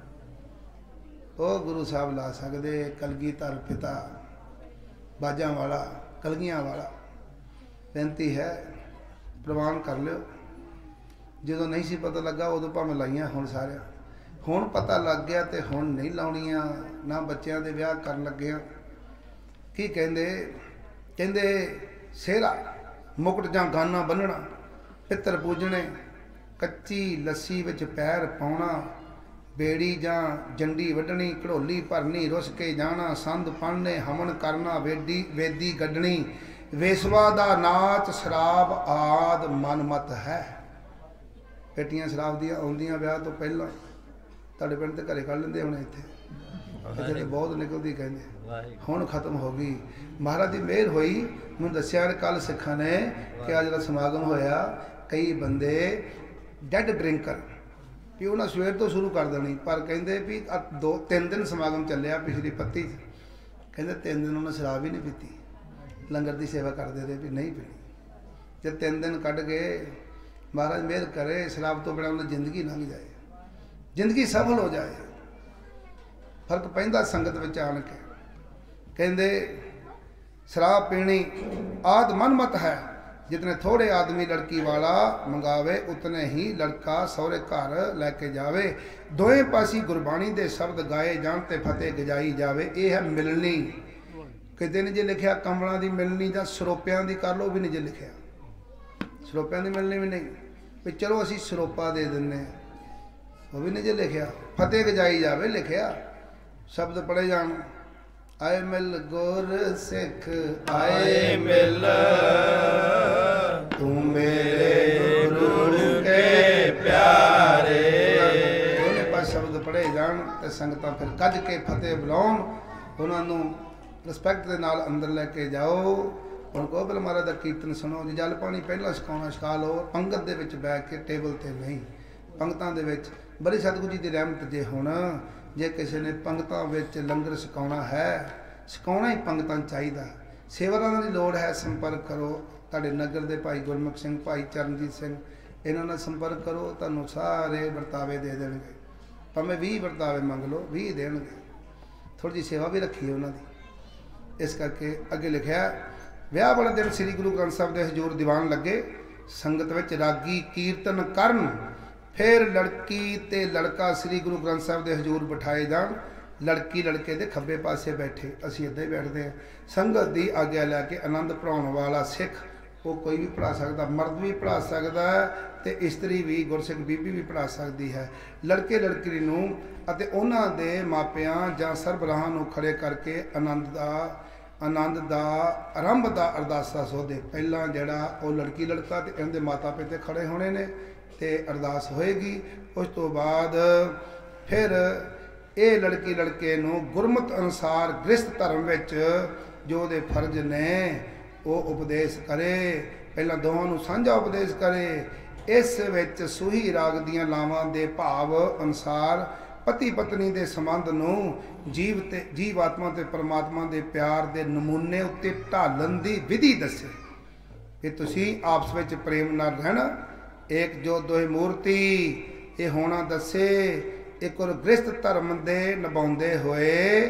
ओ गुरु साहब ला सकते। कलगी धर पिता बाजा वाला कलगियां वाला बेनती है प्रवान कर लियो। जो नहीं सी पता लगा उदों भावें लाइया, हुण सारे हुण पता लग गया तो हुण नहीं लाउणियां ना बच्चों के विआह कर लगे। की कहंदे कहंदे सेहरा मुकुट जां गाना बन्नना, पितर पूजने, कच्ची लस्सी विच पैर पाउणा, बेड़ी जां जंडी वड्डणी, घड़ोली भरनी, रुस के जाना, संद पढ़ने, हमन करना, वेदी वेदी गड्ढणी, वेसवा दा नाच, शराब आद मन मत है। पेटियां शराब दियां आउंदियां विआह तो पहला, तुहाडे पिंड ते घरे कढ लैंदे होणे, इत्थे इत्थे तो बहुत निकलदी कहंदे, हुण खत्म हो गई। महाराज की मेहर हुई, मैनूं दस्सिया कल सिखां ने कि आ जिहड़ा समागम होया, कई बंदे डैड ड्रिंकर भी उन्हें सवेर तो शुरू कर देनी, पर कहंदे भी दो तीन दिन समागम चलिया पिछली पत्ती, कहंदे तीन दिन उन्हें शराब ही नहीं पीती, लंगर की सेवा करते रहे भी नहीं पीनी। जब तीन दिन कढ़ गए, महाराज मेहर करे शराब तो बिना उन्हें जिंदगी लंघ जाए, जिंदगी सफल हो जाए। फर्क पैंदा संगत विच आण के। कहंदे शराब पीनी आद मनमत है। जितने थोड़े आदमी लड़की वाला मंगावे उतने ही लड़का सौरे घर लैके जावे। दोए पासी गुरबाणी दे शब्द गाए जान ते फतेह गजाई जावे। ये है मिलनी। किते नहीं जे लिखिया कंबलों की मिलनी या सरोपियां की कर लो भी नहीं जे लिखिया। सरोपियां की मिलनी भी नहीं भी चलो असी सरोपा दे दें वो भी नहीं जे लिखिया। फतेह गजाई जावे लिखिया। शब्द पढ़े जान आए मिल गुर सिख आए मिल तू मेरे गुरु के प्यारे। दोनों पास शब्द पढ़े जान ते संगतां फिर कज के फतेह बुलाउण उन्होंने रिस्पैक्ट के नाल अंदर लैके जाओ। हुण कहो बिल महाराज दा कीर्तन सुनो जी जल पानी पहला छकाउणा छका लो पंगत दे विच बैठ के टेबल ते नहीं पंगतां दे विच। बड़ी सतगुरू जी दी रहमत जे हुण जे किसी ने पंगतां विच लंगर छकाउणा है छकाउणा ही पंगतां चाहीदा। सेवादारां दी लोड़ है संपर्क करो। तुहाडे नगर दे भाई गुरमुख सिंह भाई चरणजीत सिंह इन्हां नाल संपर्क करो तुहानूं सारे वरतावे दे देणगे। भावें भी वरतावे मंग लो भी देणगे। थोड़ी जी सेवा भी रखी है उन्हां दी। इस करके अगे लिखिया विआह वाले दिन श्री गुरु ग्रंथ साहिब दे हजूर दीवान लगे। संगत विच रागी कीर्तन करन फिर लड़की ते लड़का श्री गुरु ग्रंथ साहिब दे हजूर बिठाए जान। लड़की लड़के दे खब्बे पासे बैठे। असीं इदां ही बैठते हैं। संगत दी आग्या लैके आनंद पढ़ाउण वाला सिख वो कोई भी पढ़ा सकता। मर्द भी पढ़ा सकता है ते इस्त्री भी गुरसिख बीबी भी पढ़ा सकती है। लड़के लड़की नूं अते उन्हां दे मापियां जां सरबराहां नूं खड़े करके आनंद दा आनंद दा आरंभ दा अरदासा सोधे। पहला जिहड़ा वो लड़की लड़का ते इहदे माता पिता खड़े होने ने ते अरदास होएगी। उस तो बाद फिर ये लड़की लड़के नूं गुरमत अनुसार गृहस्थ धर्म विच जो दे फर्ज ने वो उपदेश करे। पहला दोवां नूं साझा उपदेश करे। इस विच सूही राग दियां लावां दे भाव अनुसार पति पत्नी दे संबंध नूं जीव ते जीव आत्मा ते परमात्मा दे प्यार दे नमूने उत्ते ढालन दी विधि दसे कि तुसीं आपस विच प्रेम नाल रहना। एक जो दोहे मूर्ति ये होना दसे। एक और गृहस्थ धर्म दे निभाउंदे होए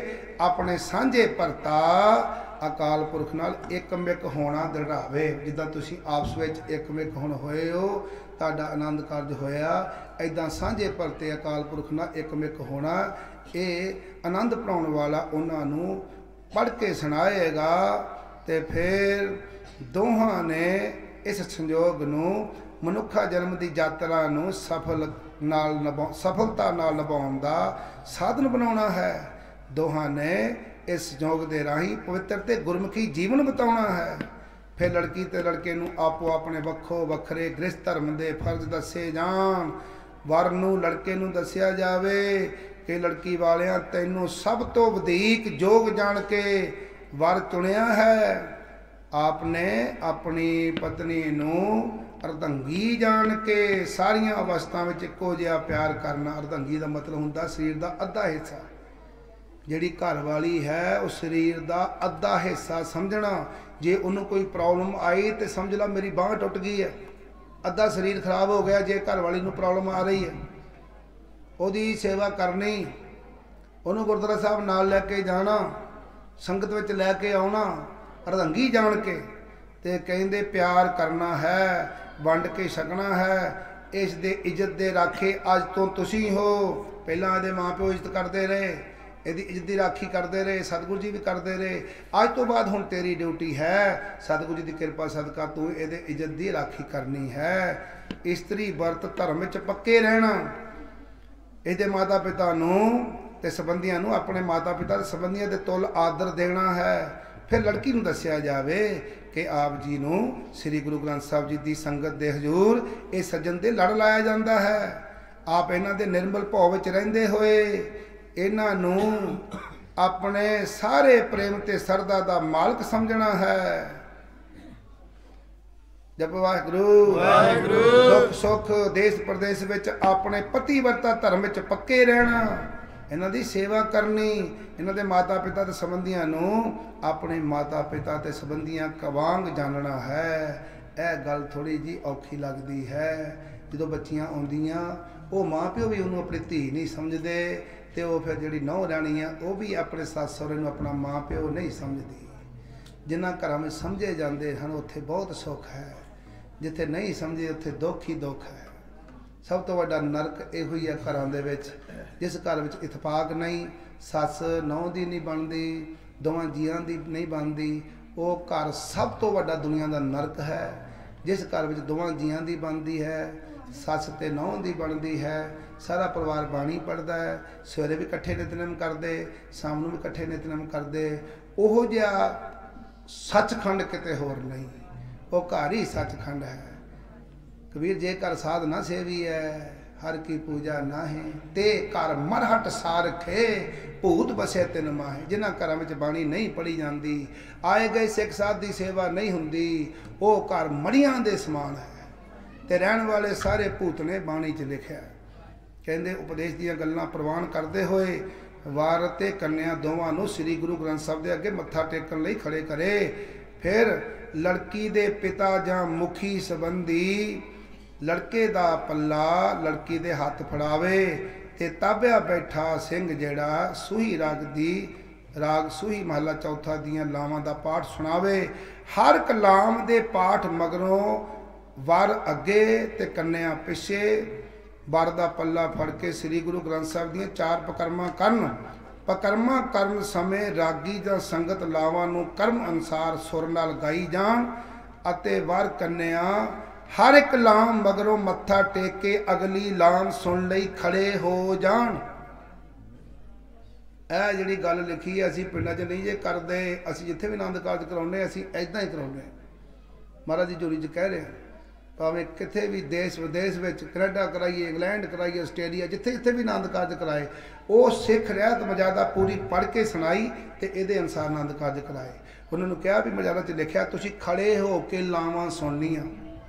अपने सांझे भरता अकाल पुरख नाल एकमिक होना दृढ़ावे। जिद्दां तुसीं आपस विच एकमिक हुण होए हो तुहाडा आनंद कारज होया ऐदां सांझे भरते अकाल पुरख नाल एकमिक होना। ये आनंद पढ़ाउण वाला उन्हां नूं पढ़ के सुनाएगा ते फिर दोहां ने इस संयोग नूं मनुखा जन्म की यात्रा नूं सफल नाल निभा सफलता नाल निभाउण दा साधन बनाउणा है। दोहां ने इस संयोग दे राही पवित्र ते गुरमुखी जीवन बिताउणा है। फिर लड़की ते लड़के नूं आपो अपने वक्खो वखरे गृहस्थ धर्म दे फर्ज दसे जाण। वर नूं लड़के नूं दसिया जावे कि लड़की वालियां तैनूं सब तो वधीक जोग जाण के वर चुनिया है। आपने अपनी पत्नी नूं अर्धंगी जान के सारिया अवस्था में इक्को जिहा प्यार करना। अर्धंगी का मतलब हुंदा शरीर का अद्धा हिस्सा। जिहड़ी घर वाली है उस शरीर का अद्धा हिस्सा समझना। जे उन्होंने कोई प्रॉब्लम आई तो समझ ला मेरी बांह टुट गई है अद्धा शरीर खराब हो गया। जे घर वाली नूं प्रॉब्लम आ रही है उहदी सेवा करनी। उन्होंने गुरुद्वारा साहब नाल लैके जाना संगत विच लैके आउणा अर्धंगी जान के ते कहिंदे प्यार करना है वंड के छकना है। इस दे इज्जत दे राखे अज तो तुसीं हो। पहलां इहदे माँ प्यो इज्जत करते रहे इहदी इज्जत की राखी करते रहे सतगुरु जी भी करते रहे। अज तो बाद हुण तेरी ड्यूटी है सतगुरु जी की कृपा सदका तू इहदे इज्जत की राखी करनी है। इस्त्री वर्त धर्म विच पक्के रहना। इहदे माता पिता नूं ते संबंधियां नूं अपने माता पिता ते संबंधियां दे तुल आदर देना है। फिर लड़की नूं दस्सिया जावे कि आप जी नूं श्री गुरु ग्रंथ साहिब जी की संगत दे हजूर ये सज्जन दे लड़ लाया जाता है। आप इन्हां दे निर्मल भाव विच रहिंदे होए इन्हां नूं अपने सारे प्रेम ते सरदा दा मालक समझना है। जप वाहिगुरू वाहिगुरू। दुख सुख देश प्रदेश विच अपने पतिवर्ता धर्म विच पक्के रहना। इन्हां दी सेवा करनी। इन्हां दे माता पिता ते संबंधियां नूं अपने माता पिता ते संबंधियां कवांग जानना है। यह गल थोड़ी जी औखी लगती है जो बच्चियां आउंदियां वो माँ प्यो भी उन्होंने अपनी धी नहीं समझते तो वो फिर जी नौह राणी है वो भी अपने सस सहुरे नूं अपना माँ प्यो नहीं समझती। ਜਿਨ੍ਹਾਂ ਘਰਾਂ ਵਿੱਚ ਸਮਝੇ ਜਾਂਦੇ ਹਨ ਉੱਥੇ ਬਹੁਤ ਸੁੱਖ ਹੈ, ਜਿੱਥੇ ਨਹੀਂ ਸਮਝੇ ਉੱਥੇ ਦੁੱਖ ਹੀ ਦੁੱਖ ਹੈ। ਸਭ ਤੋਂ ਵੱਡਾ ਨਰਕ ਇਹੋ ਹੀ ਹੈ ਘਰਾਂ ਦੇ ਵਿੱਚ, ਜਿਸ ਘਰ ਵਿੱਚ ਇਤਫਾਕ ਨਹੀਂ, ਸੱਸ ਨਹੁੰ ਦੀ ਨਹੀਂ ਬਣਦੀ, ਦੋਵਾਂ ਜੀਆਂ ਦੀ ਨਹੀਂ ਬਣਦੀ, ਉਹ ਘਰ ਸਭ ਤੋਂ ਵੱਡਾ ਦੁਨੀਆ ਦਾ ਨਰਕ ਹੈ। ਜਿਸ ਘਰ ਵਿੱਚ ਦੋਵਾਂ ਜੀਆਂ ਦੀ ਬਣਦੀ ਹੈ, ਸੱਸ ਤੇ ਨਹੁੰ ਦੀ ਬਣਦੀ ਹੈ, ਸਾਰਾ ਪਰਿਵਾਰ ਬਾਣੀ ਪੜ੍ਹਦਾ ਹੈ, ਸਵੇਰੇ ਵੀ ਇਕੱਠੇ ਨਿਤਨੇਮ ਕਰਦੇ, ਸ਼ਾਮ ਨੂੰ ਵੀ ਇਕੱਠੇ ਨਿਤਨੇਮ ਕਰਦੇ, ਉਹੋ ਜਿਹਾ ਸੱਚਖੰਡ ਕਿਤੇ ਹੋਰ ਨਹੀਂ, ਉਹ ਘਰ ਹੀ ਸੱਚਖੰਡ ਹੈ। ਕਬੀਰ ਜੇ ਘਰ ਸਾਧ ਨਾ ਸੇਵੀ ਹੈ, ਹਰ ਕੀ ਪੂਜਾ ਨਾਹੀਂ, ਤੇ ਘਰ ਮਰਹਟ ਸਾਰਖੇ ਭੂਤ ਬਸੇ ਤਿਨ ਮਾਹੇ। ਜਿਨ੍ਹਾਂ ਘਰਾਂ ਵਿੱਚ ਬਾਣੀ ਨਹੀਂ ਪੜ੍ਹੀ ਜਾਂਦੀ, ਆਏ ਗਏ ਸਿੱਖ ਸਾਧ ਦੀ ਸੇਵਾ ਨਹੀਂ ਹੁੰਦੀ, ਉਹ ਘਰ ਮੜੀਆਂ ਦੇ ਸਮਾਨ ਹੈ ਤੇ ਰਹਿਣ ਵਾਲੇ ਸਾਰੇ ਭੂਤ ਨੇ ਬਾਣੀ 'ਚ ਲਿਖਿਆ। ਕਹਿੰਦੇ ਉਪਦੇਸ਼ ਦੀਆਂ ਗੱਲਾਂ ਪ੍ਰਵਾਨ ਕਰਦੇ ਹੋਏ ਵਾਰ ਅਤੇ ਕੰਨਿਆ ਦੋਵਾਂ ਨੂੰ ਸ੍ਰੀ ਗੁਰੂ ਗ੍ਰੰਥ ਸਾਹਿਬ ਦੇ ਅੱਗੇ ਮੱਥਾ ਟੇਕਣ ਲਈ ਖੜੇ ਕਰੇ। ਫਿਰ ਲੜਕੀ ਦੇ ਪਿਤਾ ਜਾਂ ਮੁਖੀ ਸੰਬੰਧੀ ਲੜਕੇ ਦਾ ਪੱਲਾ ਲੜਕੀ ਦੇ ਹੱਥ ਫੜਾਵੇ ਤੇ ਤਾਬਿਆ ਬੈਠਾ ਸਿੰਘ ਜਿਹੜਾ ਸੂਹੀ ਰਾਗ ਦੀ ਰਾਗ ਸੂਹੀ ਮਹਲਾ ਚੌਥਾ ਦੀਆਂ ਲਾਵਾਂ ਦਾ ਪਾਠ ਸੁਣਾਵੇ। ਹਰ ਕਲਾਮ ਦੇ ਪਾਠ ਮਗਰੋਂ ਵਰ ਅੱਗੇ ਤੇ ਕੰਨਿਆ ਪਿੱਛੇ ਵਰ ਦਾ ਪੱਲਾ ਫੜ ਕੇ ਸ੍ਰੀ ਗੁਰੂ ਗ੍ਰੰਥ ਸਾਹਿਬ ਦੀਆਂ ਚਾਰ ਪਕਰਮਾਂ ਕਰਨ। ਪਕਰਮਾਂ ਕਰਨ ਸਮੇਂ ਰਾਗੀ ਜਾਂ ਸੰਗਤ ਲਾਵਾਂ ਨੂੰ ਕਰਮ ਅਨੁਸਾਰ ਸੁਰ ਨਾਲ ਗਾਈ ਜਾਣ ਅਤੇ ਵਰ ਕੰਨਿਆ ਹਰ ਇੱਕ ਲਾਮ ਮਗਰੋਂ ਮੱਥਾ ਟੇਕ ਕੇ ਅਗਲੀ ਲਾਮ ਸੁਣ ਲਈ ਖੜੇ ਹੋ ਜਾਣ। ਇਹ ਜਿਹੜੀ ਗੱਲ ਲਿਖੀ ਹੈ ਅਸੀਂ ਪਿੰਡਾਂ 'ਚ ਨਹੀਂ ਜੇ ਕਰਦੇ, ਅਸੀਂ ਜਿੱਥੇ ਵੀ ਆਨੰਦ ਕਾਰਜ ਕਰਾਉਂਦੇ ਅਸੀਂ ਇੱਦਾਂ ਹੀ ਕਰਾਉਂਦੇ। ਮਹਾਰਾਜ ਦੀ ਝੋਲੀ 'ਚ ਕਹਿ ਰਹੇ ਭਾਵੇਂ ਕਿਤੇ ਵੀ ਦੇਸ਼ ਵਿਦੇਸ਼ ਵਿੱਚ ਕੈਨੇਡਾ ਕਰਾਈਏ, ਇੰਗਲੈਂਡ ਕਰਾਈਏ, ਆਸਟ੍ਰੇਲੀਆ, ਜਿੱਥੇ ਜਿੱਥੇ ਵੀ ਆਨੰਦ ਕਾਰਜ ਕਰਾਏ, ਉਹ ਸਿੱਖ ਰਹਿਤ ਮਰਜ਼ਾਦਾ ਪੂਰੀ ਪੜ੍ਹ ਕੇ ਸੁਣਾਈ ਤੇ ਇਹਦੇ ਅਨੁਸਾਰ ਆਨੰਦ ਕਾਰਜ ਕਰਾਏ। ਉਹਨਾਂ ਨੂੰ ਕਿਹਾ ਵੀ ਮਰਜ਼ਾਦਾ 'ਚ ਲਿਖਿਆ ਤੁਸੀਂ ਖੜੇ ਹੋ ਕੇ ਲਾਵਾਂ ਸੁਣਨੀਆਂ,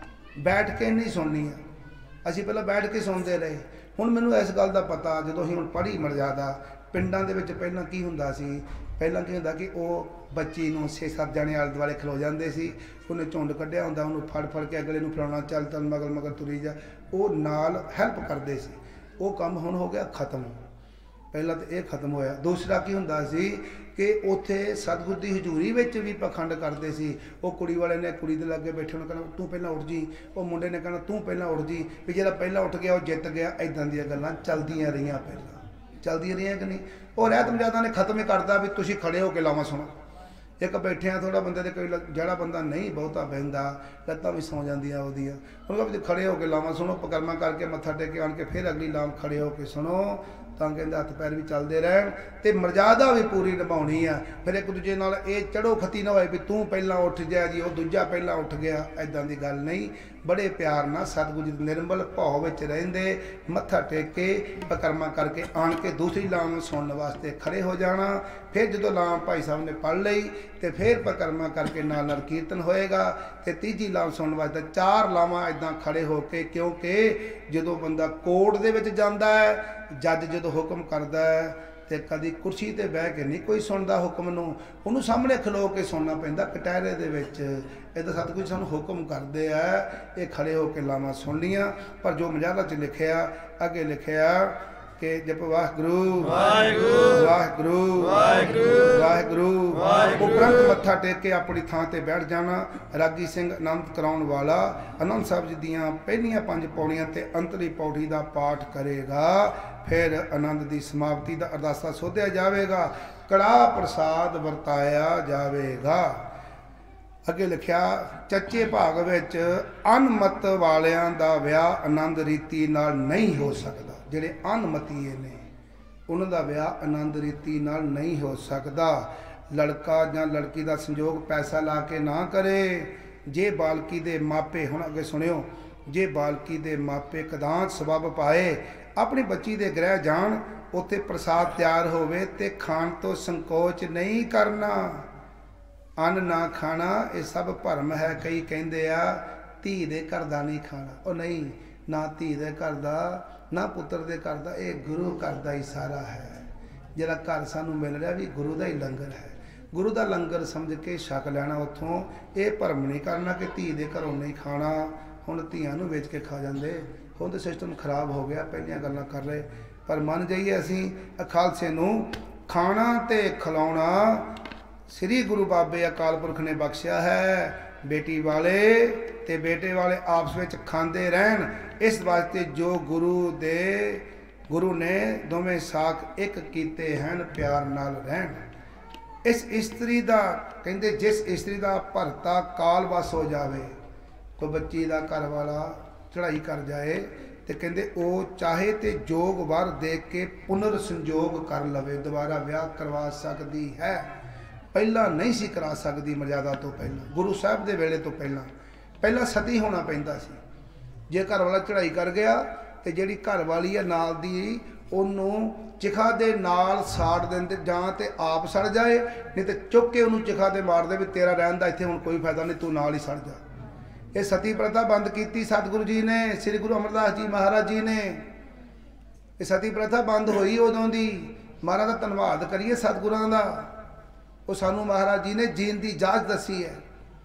ਬੈਠ ਕੇ ਨਹੀਂ ਸੁਣਨੀਆਂ। ਅਸੀਂ ਪਹਿਲਾਂ ਬੈਠ ਕੇ ਸੁਣਦੇ ਰਹੇ। ਹੁਣ ਮੈਨੂੰ ਇਸ ਗੱਲ ਦਾ ਪਤਾ, ਜਦੋਂ ਅਸੀਂ ਹੁਣ ਪੜ੍ਹੀ ਮਰਜ਼ਾਦਾ, ਪਿੰਡਾਂ ਦੇ ਵਿੱਚ ਪਹਿਲਾਂ ਕੀ ਹੁੰਦਾ ਸੀ, ਪਹਿਲਾਂ ਕੀ ਹੁੰਦਾ ਕਿ ਉਹ ਬੱਚੀ ਨੂੰ ਛੇ ਸੱਤ ਜਣੇ ਆਲੇ ਦੁਆਲੇ ਖਲੋ ਜਾਂਦੇ ਸੀ, ਉਹਨੇ ਝੁੰਡ ਕੱਢਿਆ ਹੁੰਦਾ, ਉਹਨੂੰ ਫੜ ਫੜ ਕੇ ਅਗਲੇ ਨੂੰ ਫੜਾਉਣਾ, ਚੱਲ ਚੱਲ ਮਗਰ ਮਗਰ ਤੁਰੀ ਜਾ, ਉਹ ਨਾਲ ਹੈਲਪ ਕਰਦੇ ਸੀ। ਉਹ ਕੰਮ ਹੁਣ ਹੋ ਗਿਆ ਖਤਮ। ਪਹਿਲਾਂ ਤਾਂ ਇਹ ਖਤਮ ਹੋਇਆ। ਦੂਸਰਾ ਕੀ ਹੁੰਦਾ ਸੀ ਕਿ ਉੱਥੇ ਸਤਿਗੁਰ ਦੀ ਹਜ਼ੂਰੀ ਵਿੱਚ ਵੀ ਪਖੰਡ ਕਰਦੇ ਸੀ। ਉਹ ਕੁੜੀ ਵਾਲੇ ਨੇ ਕੁੜੀ ਦੇ ਲਾਗੇ ਬੈਠੇ ਨੂੰ ਕਹਿਣਾ ਤੂੰ ਪਹਿਲਾਂ ਉੱਠ ਜੀ, ਉਹ ਮੁੰਡੇ ਨੇ ਕਹਿਣਾ ਤੂੰ ਪਹਿਲਾਂ ਉੱਠ ਜੀ, ਵੀ ਜਿਹੜਾ ਪਹਿਲਾਂ ਉੱਠ ਗਿਆ ਉਹ ਜਿੱਤ ਗਿਆ। ਇੱਦਾਂ ਦੀਆਂ ਗੱਲਾਂ ਚੱਲਦੀਆਂ ਰਹੀਆਂ, ਪਹਿਲਾਂ ਚੱਲਦੀਆਂ ਰਹੀਆਂ ਕਿ ਨਹੀਂ। ਉਹ ਰਹਿਤ ਮਰਜ਼ਾਦਾ ਨੇ ਖਤਮ ਹੀ ਕਰਦਾ ਵੀ ਤੁਸੀਂ ਖੜੇ ਹੋ ਕੇ ਲਾਵਾਂ ਸੁਣੋ। ਇੱਕ ਬੈਠਿਆਂ ਥੋੜਾ ਬੰਦੇ ਦੇ ਕੋਈ ਜਿਹੜਾ ਬੰਦਾ ਨਹੀਂ ਬਹੁਤਾ ਬਹਿੰਦਾ, ਲੱਤਾਂ ਵੀ ਸੌਂ ਜਾਂਦੀਆਂ ਉਹਦੀਆਂ, ਉਹਨੂੰ ਵੀ ਖੜੇ ਹੋ ਕੇ ਲਾਵਾਂ ਸੁਣੋ, ਪਕਰਮਾ ਕਰਕੇ ਮੱਥਾ ਟੇਕ ਕੇ ਆਣ ਕੇ ਫਿਰ ਅਗਲੀ ਲਾਮ ਖੜੇ ਹੋ ਕੇ ਸੁਣੋ, ਤਾਂ ਕਹਿੰਦੇ ਹੱਥ ਪੈਰ ਵੀ ਚੱਲਦੇ ਰਹਿਣ ਤੇ ਮਰਜ਼ਾਦਾ ਵੀ ਪੂਰੀ ਨਿਭਾਉਣੀ ਆ। ਫਿਰ ਇੱਕ ਦੂਜੇ ਨਾਲ ਇਹ ਚੜੋ ਖਤੀ ਨਾ ਹੋਏ ਵੀ ਤੂੰ ਪਹਿਲਾਂ ਉੱਠ ਜਾ ਜੀ, ਉਹ ਦੂਜਾ ਪਹਿਲਾਂ ਉੱਠ ਗਿਆ। ਐਦਾਂ ਦੀ ਗੱਲ ਨਹੀਂ। ਬੜੇ ਪਿਆਰ ਨਾਲ ਸਤਿਗੁਰੂ ਜੀ ਨਿਰਮਲ ਭਾਵ ਵਿੱਚ ਰਹਿੰਦੇ ਮੱਥਾ ਟੇਕ ਕੇ ਪਕਰਮਾ ਕਰਕੇ ਆਣ ਕੇ ਦੂਸਰੀ ਲਾਮ ਸੁਣਨ ਵਾਸਤੇ ਖੜੇ ਹੋ ਜਾਣਾ। ਫਿਰ ਜਦੋਂ ਲਾਮ ਭਾਈ ਸਾਹਿਬ ਨੇ ਪੜ੍ਹ ਲਈ ਤੇ ਫਿਰ ਪਕਰਮਾ ਕਰਕੇ ਨਾਲ ਨਾਲ ਕੀਰਤਨ ਹੋਏਗਾ ਤੇ ਤੀਜੀ ਲਾਮ ਸੁਣਨ ਵਾਸਤੇ ਚਾਰ ਲਾਵਾਂ ਇੱਦਾਂ ਖੜੇ ਹੋ ਕੇ। ਕਿਉਂਕਿ ਜਦੋਂ ਬੰਦਾ ਕੋਰਟ ਦੇ ਵਿੱਚ ਜਾਂਦਾ ਹੈ, ਜੱਜ ਜਦੋਂ ਹੁਕਮ ਕਰਦਾ ਹੈ ਤੇ ਕਦੀ ਕੁਰਸੀ ਤੇ ਬਹਿ ਕੇ ਨਹੀਂ ਕੋਈ ਸੁਣਦਾ ਹੁਕਮ ਨੂੰ, ਉਹਨੂੰ ਸਾਹਮਣੇ ਖਲੋ ਕੇ ਸੁਣਨਾ ਪੈਂਦਾ ਕਟਹਿਰੇ ਦੇ ਵਿੱਚ। ਇਹਦਾ ਸਤਿਗੁਰੂ ਸਾਨੂੰ ਹੁਕਮ ਕਰਦੇ ਆ ਇਹ ਖੜੇ ਹੋ ਕੇ ਲਾਵਾਂ ਸੁਣਨੀਆਂ। ਪਰ ਜੋ ਮਰਜ਼ਾਦਾ 'ਚ ਲਿਖਿਆ, ਅੱਗੇ ਲਿਖਿਆ ਕਿ ਜਪ ਵਾਹਿਗੁਰੂ ਵਾਹਿਗੁਰੂ ਵਾਹਿਗੁਰੂ ਵਾਹਿਗੁਰੂ ਵਾਹਿਗੁਰੂ, ਉਪਰੰਤ ਮੱਥਾ ਟੇਕ ਕੇ ਆਪਣੀ ਥਾਂ ਤੇ ਬੈਠ ਜਾਣਾ। ਰਾਗੀ ਸਿੰਘ ਆਨੰਦ ਕਰਾਉਣ ਵਾਲਾ ਆਨੰਦ ਸਾਹਿਬ ਜੀ ਦੀਆਂ ਪਹਿਲੀਆਂ ਪੰਜ ਪੌੜੀਆਂ ਤੇ ਅੰਤਲੀ ਪੌੜੀ ਦਾ ਪਾਠ ਕਰੇਗਾ। ਫਿਰ ਆਨੰਦ ਦੀ ਸਮਾਪਤੀ ਦਾ ਅਰਦਾਸਾ ਸੋਧਿਆ ਜਾਵੇਗਾ, ਕੜਾਹ ਪ੍ਰਸਾਦ ਵਰਤਾਇਆ ਜਾਵੇਗਾ। ਅੱਗੇ ਲਿਖਿਆ ਚੱਚੇ ਭਾਗ ਵਿੱਚ ਅਨਮਤ ਵਾਲਿਆਂ ਦਾ ਵਿਆਹ ਆਨੰਦ ਰੀਤੀ ਨਾਲ ਨਹੀਂ ਹੋ ਸਕਦਾ। ਜਿਹੜੇ ਅਨਮਤੀਏ ਨੇ ਉਹਨਾਂ ਦਾ ਵਿਆਹ ਆਨੰਦ ਰੀਤੀ ਨਾਲ ਨਹੀਂ ਹੋ ਸਕਦਾ। ਲੜਕਾ ਜਾਂ ਲੜਕੀ ਦਾ ਸੰਜੋਗ ਪੈਸਾ ਲਾ ਕੇ ਨਾ ਕਰੇ। ਜੇ ਬਾਲਕੀ ਦੇ ਮਾਪੇ, ਹੁਣ ਅੱਗੇ ਸੁਣਿਓ, ਜੇ ਬਾਲਕੀ ਦੇ ਮਾਪੇ ਕਦਾਂਚ ਸਬੱਬ ਪਾਏ ਆਪਣੀ ਬੱਚੀ ਦੇ ਗ੍ਰਹਿ ਜਾਣ, ਉੱਥੇ ਪ੍ਰਸਾਦ ਤਿਆਰ ਹੋਵੇ ਤੇ ਖਾਣ ਤੋਂ ਸੰਕੋਚ ਨਹੀਂ ਕਰਨਾ। ਅੰਨ ਨਾ ਖਾਣਾ ਇਹ ਸਭ ਭਰਮ ਹੈ। ਕਈ ਕਹਿੰਦੇ ਆ ਧੀ ਦੇ ਘਰ ਦਾ ਨਹੀਂ ਖਾਣਾ। ਉਹ ਨਹੀਂ, ਨਾ ਧੀ ਦੇ ਘਰ ਦਾ ਨਾ ਪੁੱਤਰ ਦੇ ਘਰ ਦਾ, ਇਹ ਗੁਰੂ ਘਰ ਦਾ ਹੀ ਸਾਰਾ ਹੈ। ਜਿਹੜਾ ਘਰ ਸਾਨੂੰ ਮਿਲ ਰਿਹਾ ਵੀ ਗੁਰੂ ਦਾ ਹੀ ਲੰਗਰ ਹੈ। ਗੁਰੂ ਦਾ ਲੰਗਰ ਸਮਝ ਕੇ ਛਕ ਲੈਣਾ ਉੱਥੋਂ। ਇਹ ਭਰਮ ਨਹੀਂ ਕਰਨਾ ਕਿ ਧੀ ਦੇ ਘਰੋਂ ਨਹੀਂ ਖਾਣਾ। ਹੁਣ ਧੀਆਂ ਨੂੰ ਵੇਚ ਕੇ ਖਾ ਜਾਂਦੇ। ਹੁਣ ਤਾਂ ਸਿਸਟਮ ਖਰਾਬ ਹੋ ਗਿਆ, ਪਹਿਲੀਆਂ ਗੱਲਾਂ ਕਰ ਰਹੇ। ਪਰ ਮੰਨ ਜਾਈਏ ਅਸੀਂ ਖਾਲਸੇ ਨੂੰ, ਖਾਣਾ ਤੇ ਖਿਲਾਉਣਾ ਸ੍ਰੀ ਗੁਰੂ ਬਾਬੇ ਅਕਾਲ ਪੁਰਖ ਨੇ ਬਖਸ਼ਿਆ ਹੈ। ਬੇਟੀ ਵਾਲੇ ਤੇ ਬੇਟੇ ਵਾਲੇ ਆਪਸ ਵਿੱਚ ਖਾਂਦੇ ਰਹਿਣ, ਇਸ ਵਾਸਤੇ ਜੋ ਗੁਰੂ ਦੇ ਗੁਰੂ ਨੇ ਦੋਵੇਂ ਸਾਖ ਇੱਕ ਕੀਤੇ ਹਨ, ਪਿਆਰ ਨਾਲ ਰਹਿਣ। ਇਸ ਇਸਤਰੀ ਦਾ ਕਹਿੰਦੇ ਜਿਸ ਇਸਤਰੀ ਦਾ ਭਰਤਾ ਕਾਲ ਵਸ ਹੋ ਜਾਵੇ, ਕੋਈ ਬੱਚੀ ਦਾ ਘਰ ਵਾਲਾ ਚੜ੍ਹਾਈ ਕਰ ਜਾਏ ਤੇ ਕਹਿੰਦੇ ਉਹ ਚਾਹੇ ਤੇ ਜੋਗ ਵਰ ਦੇਖ ਕੇ ਪੁਨਰ ਸੰਜੋਗ ਕਰ ਲਵੇ, ਦੁਬਾਰਾ ਵਿਆਹ ਕਰਵਾ ਸਕਦੀ ਹੈ। ਪਹਿਲਾਂ ਨਹੀਂ ਸੀ ਕਰਾ ਸਕਦੀ, ਮਰਜ਼ਾਦਾ ਤੋਂ ਪਹਿਲਾਂ, ਗੁਰੂ ਸਾਹਿਬ ਦੇ ਵੇਲੇ ਤੋਂ ਪਹਿਲਾਂ ਪਹਿਲਾਂ ਸਤੀ ਹੋਣਾ ਪੈਂਦਾ ਸੀ। ਜੇ ਘਰ ਵਾਲਾ ਚੜ੍ਹਾਈ ਕਰ ਗਿਆ ਤੇ ਜਿਹੜੀ ਘਰ ਵਾਲੀ ਹੈ ਨਾਲ ਦੀ, ਉਹਨੂੰ ਚਿਖਾ ਦੇ ਨਾਲ ਸਾੜ ਦਿੰਦੇ, ਜਾਂ ਤੇ ਆਪ ਸੜ ਜਾਏ, ਨਹੀਂ ਤੇ ਚੁੱਕ ਕੇ ਉਹਨੂੰ ਚਿਖਾ ਦੇ ਮਾਰਦੇ ਵੀ ਤੇਰਾ ਰਹਿਣ ਦਾ ਇੱਥੇ ਹੁਣ ਕੋਈ ਫਾਇਦਾ ਨਹੀਂ, ਤੂੰ ਨਾਲ ਹੀ ਸੜ ਜਾ। ਇਹ ਸਤੀ ਪ੍ਰਥਾ ਬੰਦ ਕੀਤੀ ਸਤਿਗੁਰੂ ਜੀ ਨੇ, ਸ੍ਰੀ ਗੁਰੂ ਅਮਰਦਾਸ ਜੀ ਮਹਾਰਾਜ ਜੀ ਨੇ। ਇਹ ਸਤੀ ਪ੍ਰਥਾ ਬੰਦ ਹੋਈ ਉਦੋਂ ਦੀ। ਮਹਾਰਾਜ ਦਾ ਧੰਨਵਾਦ ਕਰੀਏ ਸਤਿਗੁਰਾਂ ਦਾ, ਉਹ ਸਾਨੂੰ ਮਹਾਰਾਜ ਜੀ ਨੇ ਜੀਣ ਦੀ ਇਜਾਜ਼ਤ ਦੱਸੀ ਹੈ।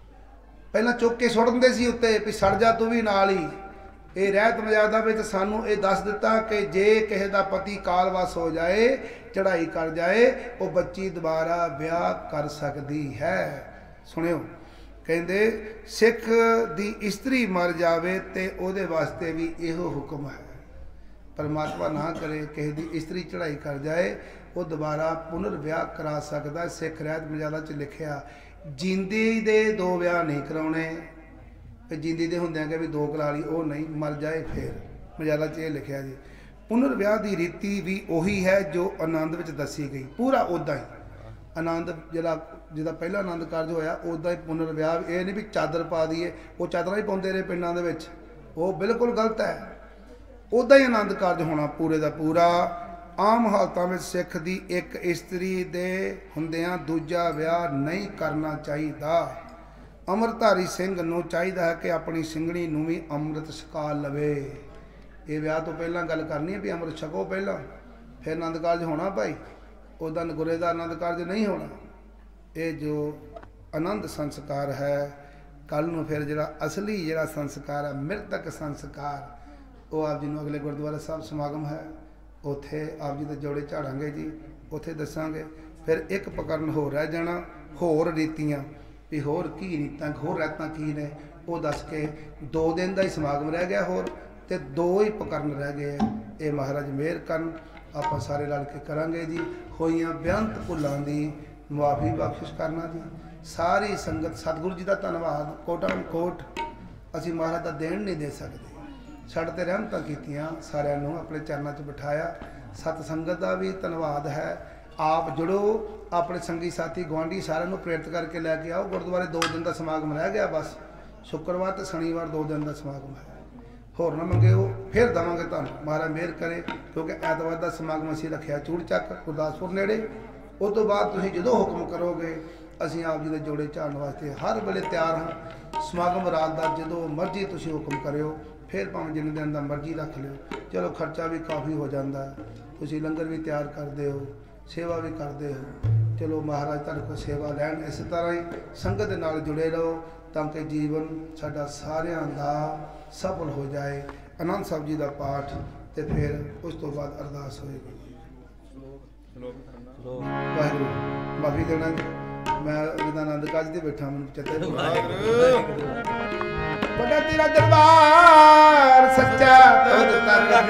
ਪਹਿਲਾਂ ਚੁੱਕ ਕੇ ਸੁੱਟ ਦਿੰਦੇ ਸੀ ਉੱਤੇ ਵੀ ਸੜ ਜਾ ਤੂੰ ਵੀ ਨਾਲ ਹੀ। ਇਹ ਰਹਿਤ ਮਰਜ਼ਾਦਾ ਵਿੱਚ ਸਾਨੂੰ ਇਹ ਦੱਸ ਦਿੱਤਾ ਕਿ ਜੇ ਕਿਸੇ ਦਾ ਪਤੀ ਕਾਲਵਸ ਹੋ ਜਾਏ, ਚੜ੍ਹਾਈ ਕਰ ਜਾਏ, ਉਹ ਬੱਚੀ ਦੁਬਾਰਾ ਵਿਆਹ ਕਰ ਸਕਦੀ ਹੈ। ਸੁਣਿਓ, ਕਹਿੰਦੇ ਸਿੱਖ ਦੀ ਇਸਤਰੀ ਮਰ ਜਾਵੇ ਤੇ ਉਹਦੇ ਵਾਸਤੇ ਵੀ ਇਹੋ ਹੁਕਮ ਹੈ। ਪਰਮਾਤਮਾ ਨਾ ਕਰੇ ਕਿਸੇ ਦੀ ਇਸਤਰੀ ਚੜ੍ਹਾਈ ਕਰ ਜਾਏ, ਉਹ ਦੁਬਾਰਾ ਪੁਨਰ ਵਿਆਹ ਕਰਾ ਸਕਦਾ। ਸਿੱਖ ਰਹਿਤ ਮਰਜ਼ਾਦਾ 'ਚ ਲਿਖਿਆ ਜਿੰਦੀ ਦੇ ਦੋ ਵਿਆਹ ਨਹੀਂ ਕਰਾਉਣੇ, ਤੇ ਜਿੰਦੀ ਦੇ ਹੁੰਦਿਆਂ ਕਿ ਵੀ ਦੋ ਕਰਾ ਲਈ, ਉਹ ਨਹੀਂ, ਮਰ ਜਾਏ ਫਿਰ। ਮਰਜ਼ਾਦਾ 'ਚ ਇਹ ਲਿਖਿਆ ਜੀ। ਪੁਨਰ ਵਿਆਹ ਦੀ ਰੀਤੀ ਵੀ ਉਹੀ ਹੈ ਜੋ ਆਨੰਦ ਵਿੱਚ ਦੱਸੀ ਗਈ, ਪੂਰਾ ਉੱਦਾਂ ਹੀ। ਆਨੰਦ ਜਿਹੜਾ ਜਿਹਦਾ ਪਹਿਲਾ ਆਨੰਦ ਕਾਰਜ ਹੋਇਆ ਉੱਦਾਂ ਹੀ ਪੁਨਰ ਵਿਆਹ। ਇਹ ਨਹੀਂ ਵੀ ਚਾਦਰ ਪਾ ਦਈਏ, ਉਹ ਚਾਦਰਾਂ ਹੀ ਪਾਉਂਦੇ ਰਹੇ ਪਿੰਡਾਂ ਦੇ ਵਿੱਚ, ਉਹ ਬਿਲਕੁਲ ਗਲਤ ਹੈ। ਉੱਦਾਂ ਹੀ ਆਨੰਦ ਕਾਰਜ ਹੋਣਾ ਪੂਰੇ ਦਾ ਪੂਰਾ। ਆਮ ਹਾਲਤਾਂ ਵਿੱਚ ਸਿੱਖ ਦੀ ਇੱਕ ਇਸਤਰੀ ਦੇ ਹੁੰਦਿਆਂ ਦੂਜਾ ਵਿਆਹ ਨਹੀਂ ਕਰਨਾ ਚਾਹੀਦਾ। ਅੰਮ੍ਰਿਤਧਾਰੀ ਸਿੰਘ ਨੂੰ ਚਾਹੀਦਾ ਹੈ ਕਿ ਆਪਣੀ ਸਿੰਘਣੀ ਨੂੰ ਵੀ ਅੰਮ੍ਰਿਤ ਛਕਾ ਲਵੇ। ਇਹ ਵਿਆਹ ਤੋਂ ਪਹਿਲਾਂ ਗੱਲ ਕਰਨੀ ਹੈ ਵੀ ਅੰਮ੍ਰਿਤ ਛਕੋ ਪਹਿਲਾਂ, ਫਿਰ ਆਨੰਦ ਕਾਰਜ ਹੋਣਾ ਭਾਈ। ਉੱਦਾਂ ਗੁਰੇ ਦਾ ਆਨੰਦ ਕਾਰਜ ਨਹੀਂ ਹੋਣਾ। ਇਹ ਜੋ ਆਨੰਦ ਸੰਸਕਾਰ ਹੈ, ਕੱਲ੍ਹ ਨੂੰ ਫਿਰ ਜਿਹੜਾ ਅਸਲੀ ਜਿਹੜਾ ਸੰਸਕਾਰ ਹੈ, ਮ੍ਰਿਤਕ ਸੰਸਕਾਰ, ਉਹ ਆਪ ਜੀ ਨੂੰ ਅਗਲੇ ਗੁਰਦੁਆਰਾ ਸਾਹਿਬ ਸਮਾਗਮ ਹੈ, ਉੱਥੇ ਆਪ ਜੀ ਦੇ ਜੋੜੇ ਝਾੜਾਂਗੇ ਜੀ, ਉੱਥੇ ਦੱਸਾਂਗੇ। ਫਿਰ ਇੱਕ ਪ੍ਰਕਰਨ ਹੋਰ ਰਹਿ ਜਾਣਾ, ਹੋਰ ਰੀਤੀਆਂ ਵੀ ਹੋਰ ਕੀ ਰੀਤਾਂ, ਹੋਰ ਰਹਿਤਾਂ ਕੀ ਨੇ, ਉਹ ਦੱਸ ਕੇ ਦੋ ਦਿਨ ਦਾ ਹੀ ਸਮਾਗਮ ਰਹਿ ਗਿਆ ਹੋਰ, ਤੇ ਦੋ ਹੀ ਪ੍ਰਕਰਨ ਰਹਿ ਗਏ। ਇਹ ਮਹਾਰਾਜ ਮਿਹਰ ਕਰਨ, ਆਪਾਂ ਸਾਰੇ ਰਲ ਕੇ ਕਰਾਂਗੇ ਜੀ। ਹੋਈਆਂ ਬੇਅੰਤ ਭੁੱਲਾਂ ਦੀ ਮੁਆਫੀ ਬਖਸ਼ਿਸ਼ ਕਰਨਾ ਜੀ। ਸਾਰੀ ਸੰਗਤ ਸਤਿਗੁਰੂ ਜੀ ਦਾ ਧੰਨਵਾਦ, ਕੋਟਾਂ ਕੋਟ ਅਸੀਂ ਮਹਾਰਾਜ ਦਾ ਦੇਣ ਨਹੀਂ ਦੇ ਸਕਦੇ। ਸਾਡੇ ਤੇ ਰਹਿਮਤਾਂ ਕੀਤੀਆਂ, ਸਾਰਿਆਂ ਨੂੰ ਆਪਣੇ ਚਰਨਾਂ 'ਚ ਬਿਠਾਇਆ। ਸਤ ਸੰਗਤ ਦਾ ਵੀ ਧੰਨਵਾਦ ਹੈ। ਆਪ ਜੁੜੋ, ਆਪਣੇ ਸੰਗੀ ਸਾਥੀ ਗੁਆਂਢੀ ਸਾਰਿਆਂ ਨੂੰ ਪ੍ਰੇਰਿਤ ਕਰਕੇ ਲੈ ਕੇ ਆਓ। ਗੁਰਦੁਆਰੇ ਦੋ ਦਿਨ ਦਾ ਸਮਾਗਮ ਰਹਿ ਗਿਆ ਬਸ, ਸ਼ੁੱਕਰਵਾਰ ਤੇ ਸ਼ਨੀਵਾਰ ਦੋ ਦਿਨ ਦਾ ਸਮਾਗਮ ਹੈ। ਹੋਰ ਨਾ ਮੰਗਿਓ, ਫਿਰ ਦੇਵਾਂਗੇ ਤੁਹਾਨੂੰ, ਮਹਾਰਾਜ ਮਿਹਰ ਕਰੇ। ਕਿਉਂਕਿ ਐਤਵਾਰ ਦਾ ਸਮਾਗਮ ਅਸੀਂ ਰੱਖਿਆ ਚੂੜ ਚੱਕ ਗੁਰਦਾਸਪੁਰ ਨੇੜੇ। ਉਸ ਤੋਂ ਬਾਅਦ ਤੁਸੀਂ ਜਦੋਂ ਹੁਕਮ ਕਰੋਗੇ, ਅਸੀਂ ਆਪ ਜੀ ਦੇ ਜੋੜੇ ਝਾੜਨ ਵਾਸਤੇ ਹਰ ਵੇਲੇ ਤਿਆਰ ਹਾਂ। ਸਮਾਗਮ ਰਾਤ ਦਾ ਜਦੋਂ ਮਰਜ਼ੀ ਤੁਸੀਂ ਹੁਕਮ ਕਰਿਓ, ਫਿਰ ਭਾਵੇਂ ਜਿੰਨੇ ਦਿਨ ਦਾ ਮਰਜ਼ੀ ਰੱਖ ਲਿਓ। ਚਲੋ ਖਰਚਾ ਵੀ ਕਾਫੀ ਹੋ ਜਾਂਦਾ, ਤੁਸੀਂ ਲੰਗਰ ਵੀ ਤਿਆਰ ਕਰਦੇ ਹੋ, ਸੇਵਾ ਵੀ ਕਰਦੇ ਹੋ। ਚਲੋ ਮਹਾਰਾਜ ਤੁਹਾਡੇ ਕੋਲ ਸੇਵਾ ਲੈਣ। ਇਸੇ ਤਰ੍ਹਾਂ ਹੀ ਸੰਗਤ ਦੇ ਨਾਲ ਜੁੜੇ ਰਹੋ ਤਾਂ ਕਿ ਜੀਵਨ ਸਾਡਾ ਸਾਰਿਆਂ ਦਾ ਸਫਲ ਹੋ ਜਾਏ। ਆਨੰਦ ਸਾਹਿਬ ਜੀ ਦਾ ਪਾਠ ਤੇ ਫਿਰ ਉਸ ਤੋਂ ਬਾਅਦ ਅਰਦਾਸ ਹੋਏਗੀ। ਵਾਹਿਗੁਰੂ ਮਾਫੀ ਦੇਣਾ, ਮੈਂ ਜਿਹਦਾ ਆਨੰਦ ਕਾਜ ਤੇ ਬੈਠਾ, ਮੈਨੂੰ ਚੇਤੇ ਬੜਾ ਤੇਰਾ ਦਰਬਾਰ ਸੱਚਾ ਤੁਧ ਤਖਤ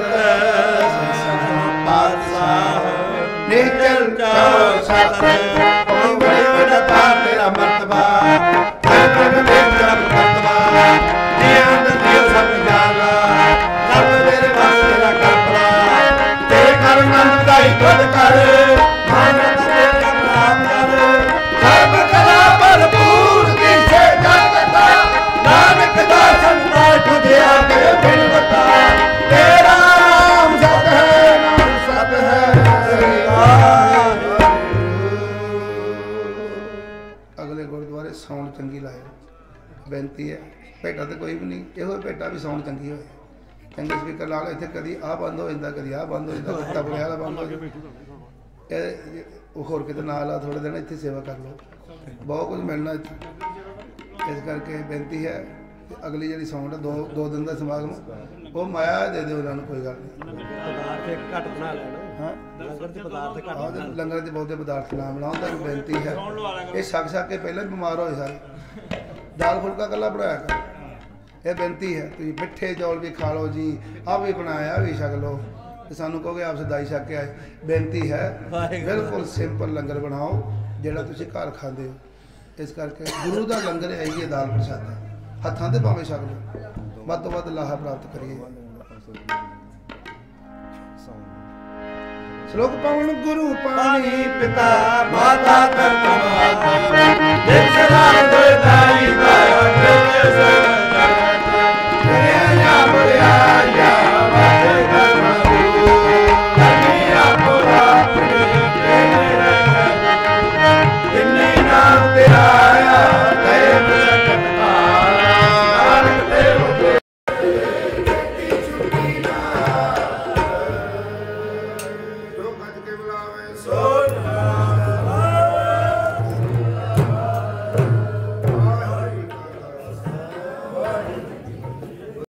ਪਾਤਸ਼ਾਹ ਨਿਚਲ ਚੋ ਸਤ ਕੋਈ ਬੜੇ ਬੜਾ ਪਾਰ ਤੇਰਾ ਮਰਤਬਾ ਹਰ ਪ੍ਰਭ ਦੇ ਤੇਰਾ ਮਰਤਬਾ ਜੀ ਅੰਦ ਦਿਲ ਸਭ ਜਾਣਾ ਸਭ ਤੇਰੇ ਵਾਸ ਤੇਰਾ ਕਰਪਲਾ ਤੇ ਕਰ ਨੰਦ ਦਾਈ ਤੁਧ ਕਰ ਮਾਨਤ ਤੇ ਕਮਰਾਮ ਕਰ ਸਭ ਕਲਾ ਭਰਪੂਰ ਦਿਸੇ ਜਗਤ ਦਾ ਨਾਨਕ ਦਾ ਸੰਤਾ ਖੁਦਿਆ ਕੇ ਬਿਨ ਬਤਾ ਤੇਰਾ ਨਾਮ ਸਤ ਹੈ, ਨਾਮ ਸਤ ਹੈ। ਅਗਲੇ ਗੁਰਦੁਆਰੇ ਸਾਊਂਡ ਚੰਗੀ ਲਾਏ, ਬੇਨਤੀ ਹੈ। ਭੇਟਾ ਤੇ ਕੋਈ ਵੀ ਨਹੀਂ, ਇਹੋ ਭੇਟਾ ਵੀ ਸਾਊਂਡ ਚੰਗੀ ਹੋਏ। ਚੰਗੇ ਸਪੀਕਰ ਲਾ ਲਓ, ਇੱਥੇ ਕਦੀ ਆਹ ਬੰਦ ਹੋ ਜਾਂਦਾ, ਕਦੀ ਆਹ ਬੰਦ ਹੋ ਜਾਂਦਾ, ਤਬਲੇ ਵਾਲਾ ਬੰਦ ਹੋ ਜਾਂਦਾ। ਇਹ ਹੋਰ ਕਿਤੇ ਨਾਲ ਆ, ਥੋੜ੍ਹੇ ਦਿਨ ਇੱਥੇ ਸੇਵਾ ਕਰ ਲਓ, ਬਹੁਤ ਕੁਝ ਮਿਲਣਾ ਇੱਥੇ। ਇਸ ਕਰਕੇ ਬੇਨਤੀ ਹੈ ਤੇ ਅਗਲੀ ਜਿਹੜੀ ਸੌਂਡ ਦੋ ਦੋ ਦਿਨ ਦਾ ਸਮਾਗਮ ਉਹ ਮਾਇਆ ਦੇ ਦਿਓ ਉਹਨਾਂ ਨੂੰ, ਕੋਈ ਗੱਲ ਨਹੀਂ। ਪਦਾਰਥ ਇੱਕ ਘੱਟ ਬਣਾ ਲੈਣਾ ਹਾਂ ਲੰਗਰ ਦੇ ਪਦਾਰਥ ਘੱਟ ਆਹ ਤੇ ਲੰਗਰ ਦੇ ਬਹੁਤੇ ਪਦਾਰਥ ਨਾ ਬਣਾਓ, ਤੁਹਾਨੂੰ ਬੇਨਤੀ ਹੈ। ਇਹ ਛਕ ਛਕ ਕੇ ਪਹਿਲਾਂ ਹੀ ਬਿਮਾਰ ਹੋਏ ਸਾਰੇ, ਦਾਲ ਫੁਲਕਾ ਇਕੱਲਾ ਬਣਾਇਆ ਕਰ। ਇਹ ਬੇਨਤੀ ਹੈ, ਤੁਸੀਂ ਮਿੱਠੇ ਚੌਲ ਵੀ ਖਾ ਲਓ ਜੀ, ਆਹ ਵੀ ਬਣਾਇਆ ਵੀ ਛਕ ਲਓ, ਤੇ ਸਾਨੂੰ ਕਹੋਗੇ ਆਪ ਸਦਾਈ ਛਕ ਕੇ ਆਏ। ਬੇਨਤੀ ਹੈ ਬਿਲਕੁਲ ਸਿੰਪਲ ਲੰਗਰ ਬਣਾਓ ਜਿਹੜਾ ਤੁਸੀਂ ਘਰ ਖਾਂਦੇ ਹੋ। ਇਸ ਕਰਕੇ ਗੁਰੂ ਦਾ ਲੰਗਰ ਹੈ ਹੀ ਇਹ ਦਾਲ ਪ੍ਰਸ਼ਾਦਾ, ਹੱਥਾਂ ਤੇ ਭਾਵੇਂ ਛਕ ਲਓ, ਵੱਧ ਤੋਂ ਵੱਧ ਲਾਹਾ ਪ੍ਰਾਪਤ ਕਰੀਏ। ਸ਼ਲੋਕ ਪਾਵਨ ਗੁਰੂ ਪਾਣੀ ਪਿਤਾ ਮਾਤਾ ਧਰਤ ਮਾਤਾ, ਜਿਸ ਨਾਲ ਦੋਇ ਦਾਈ ਦਾ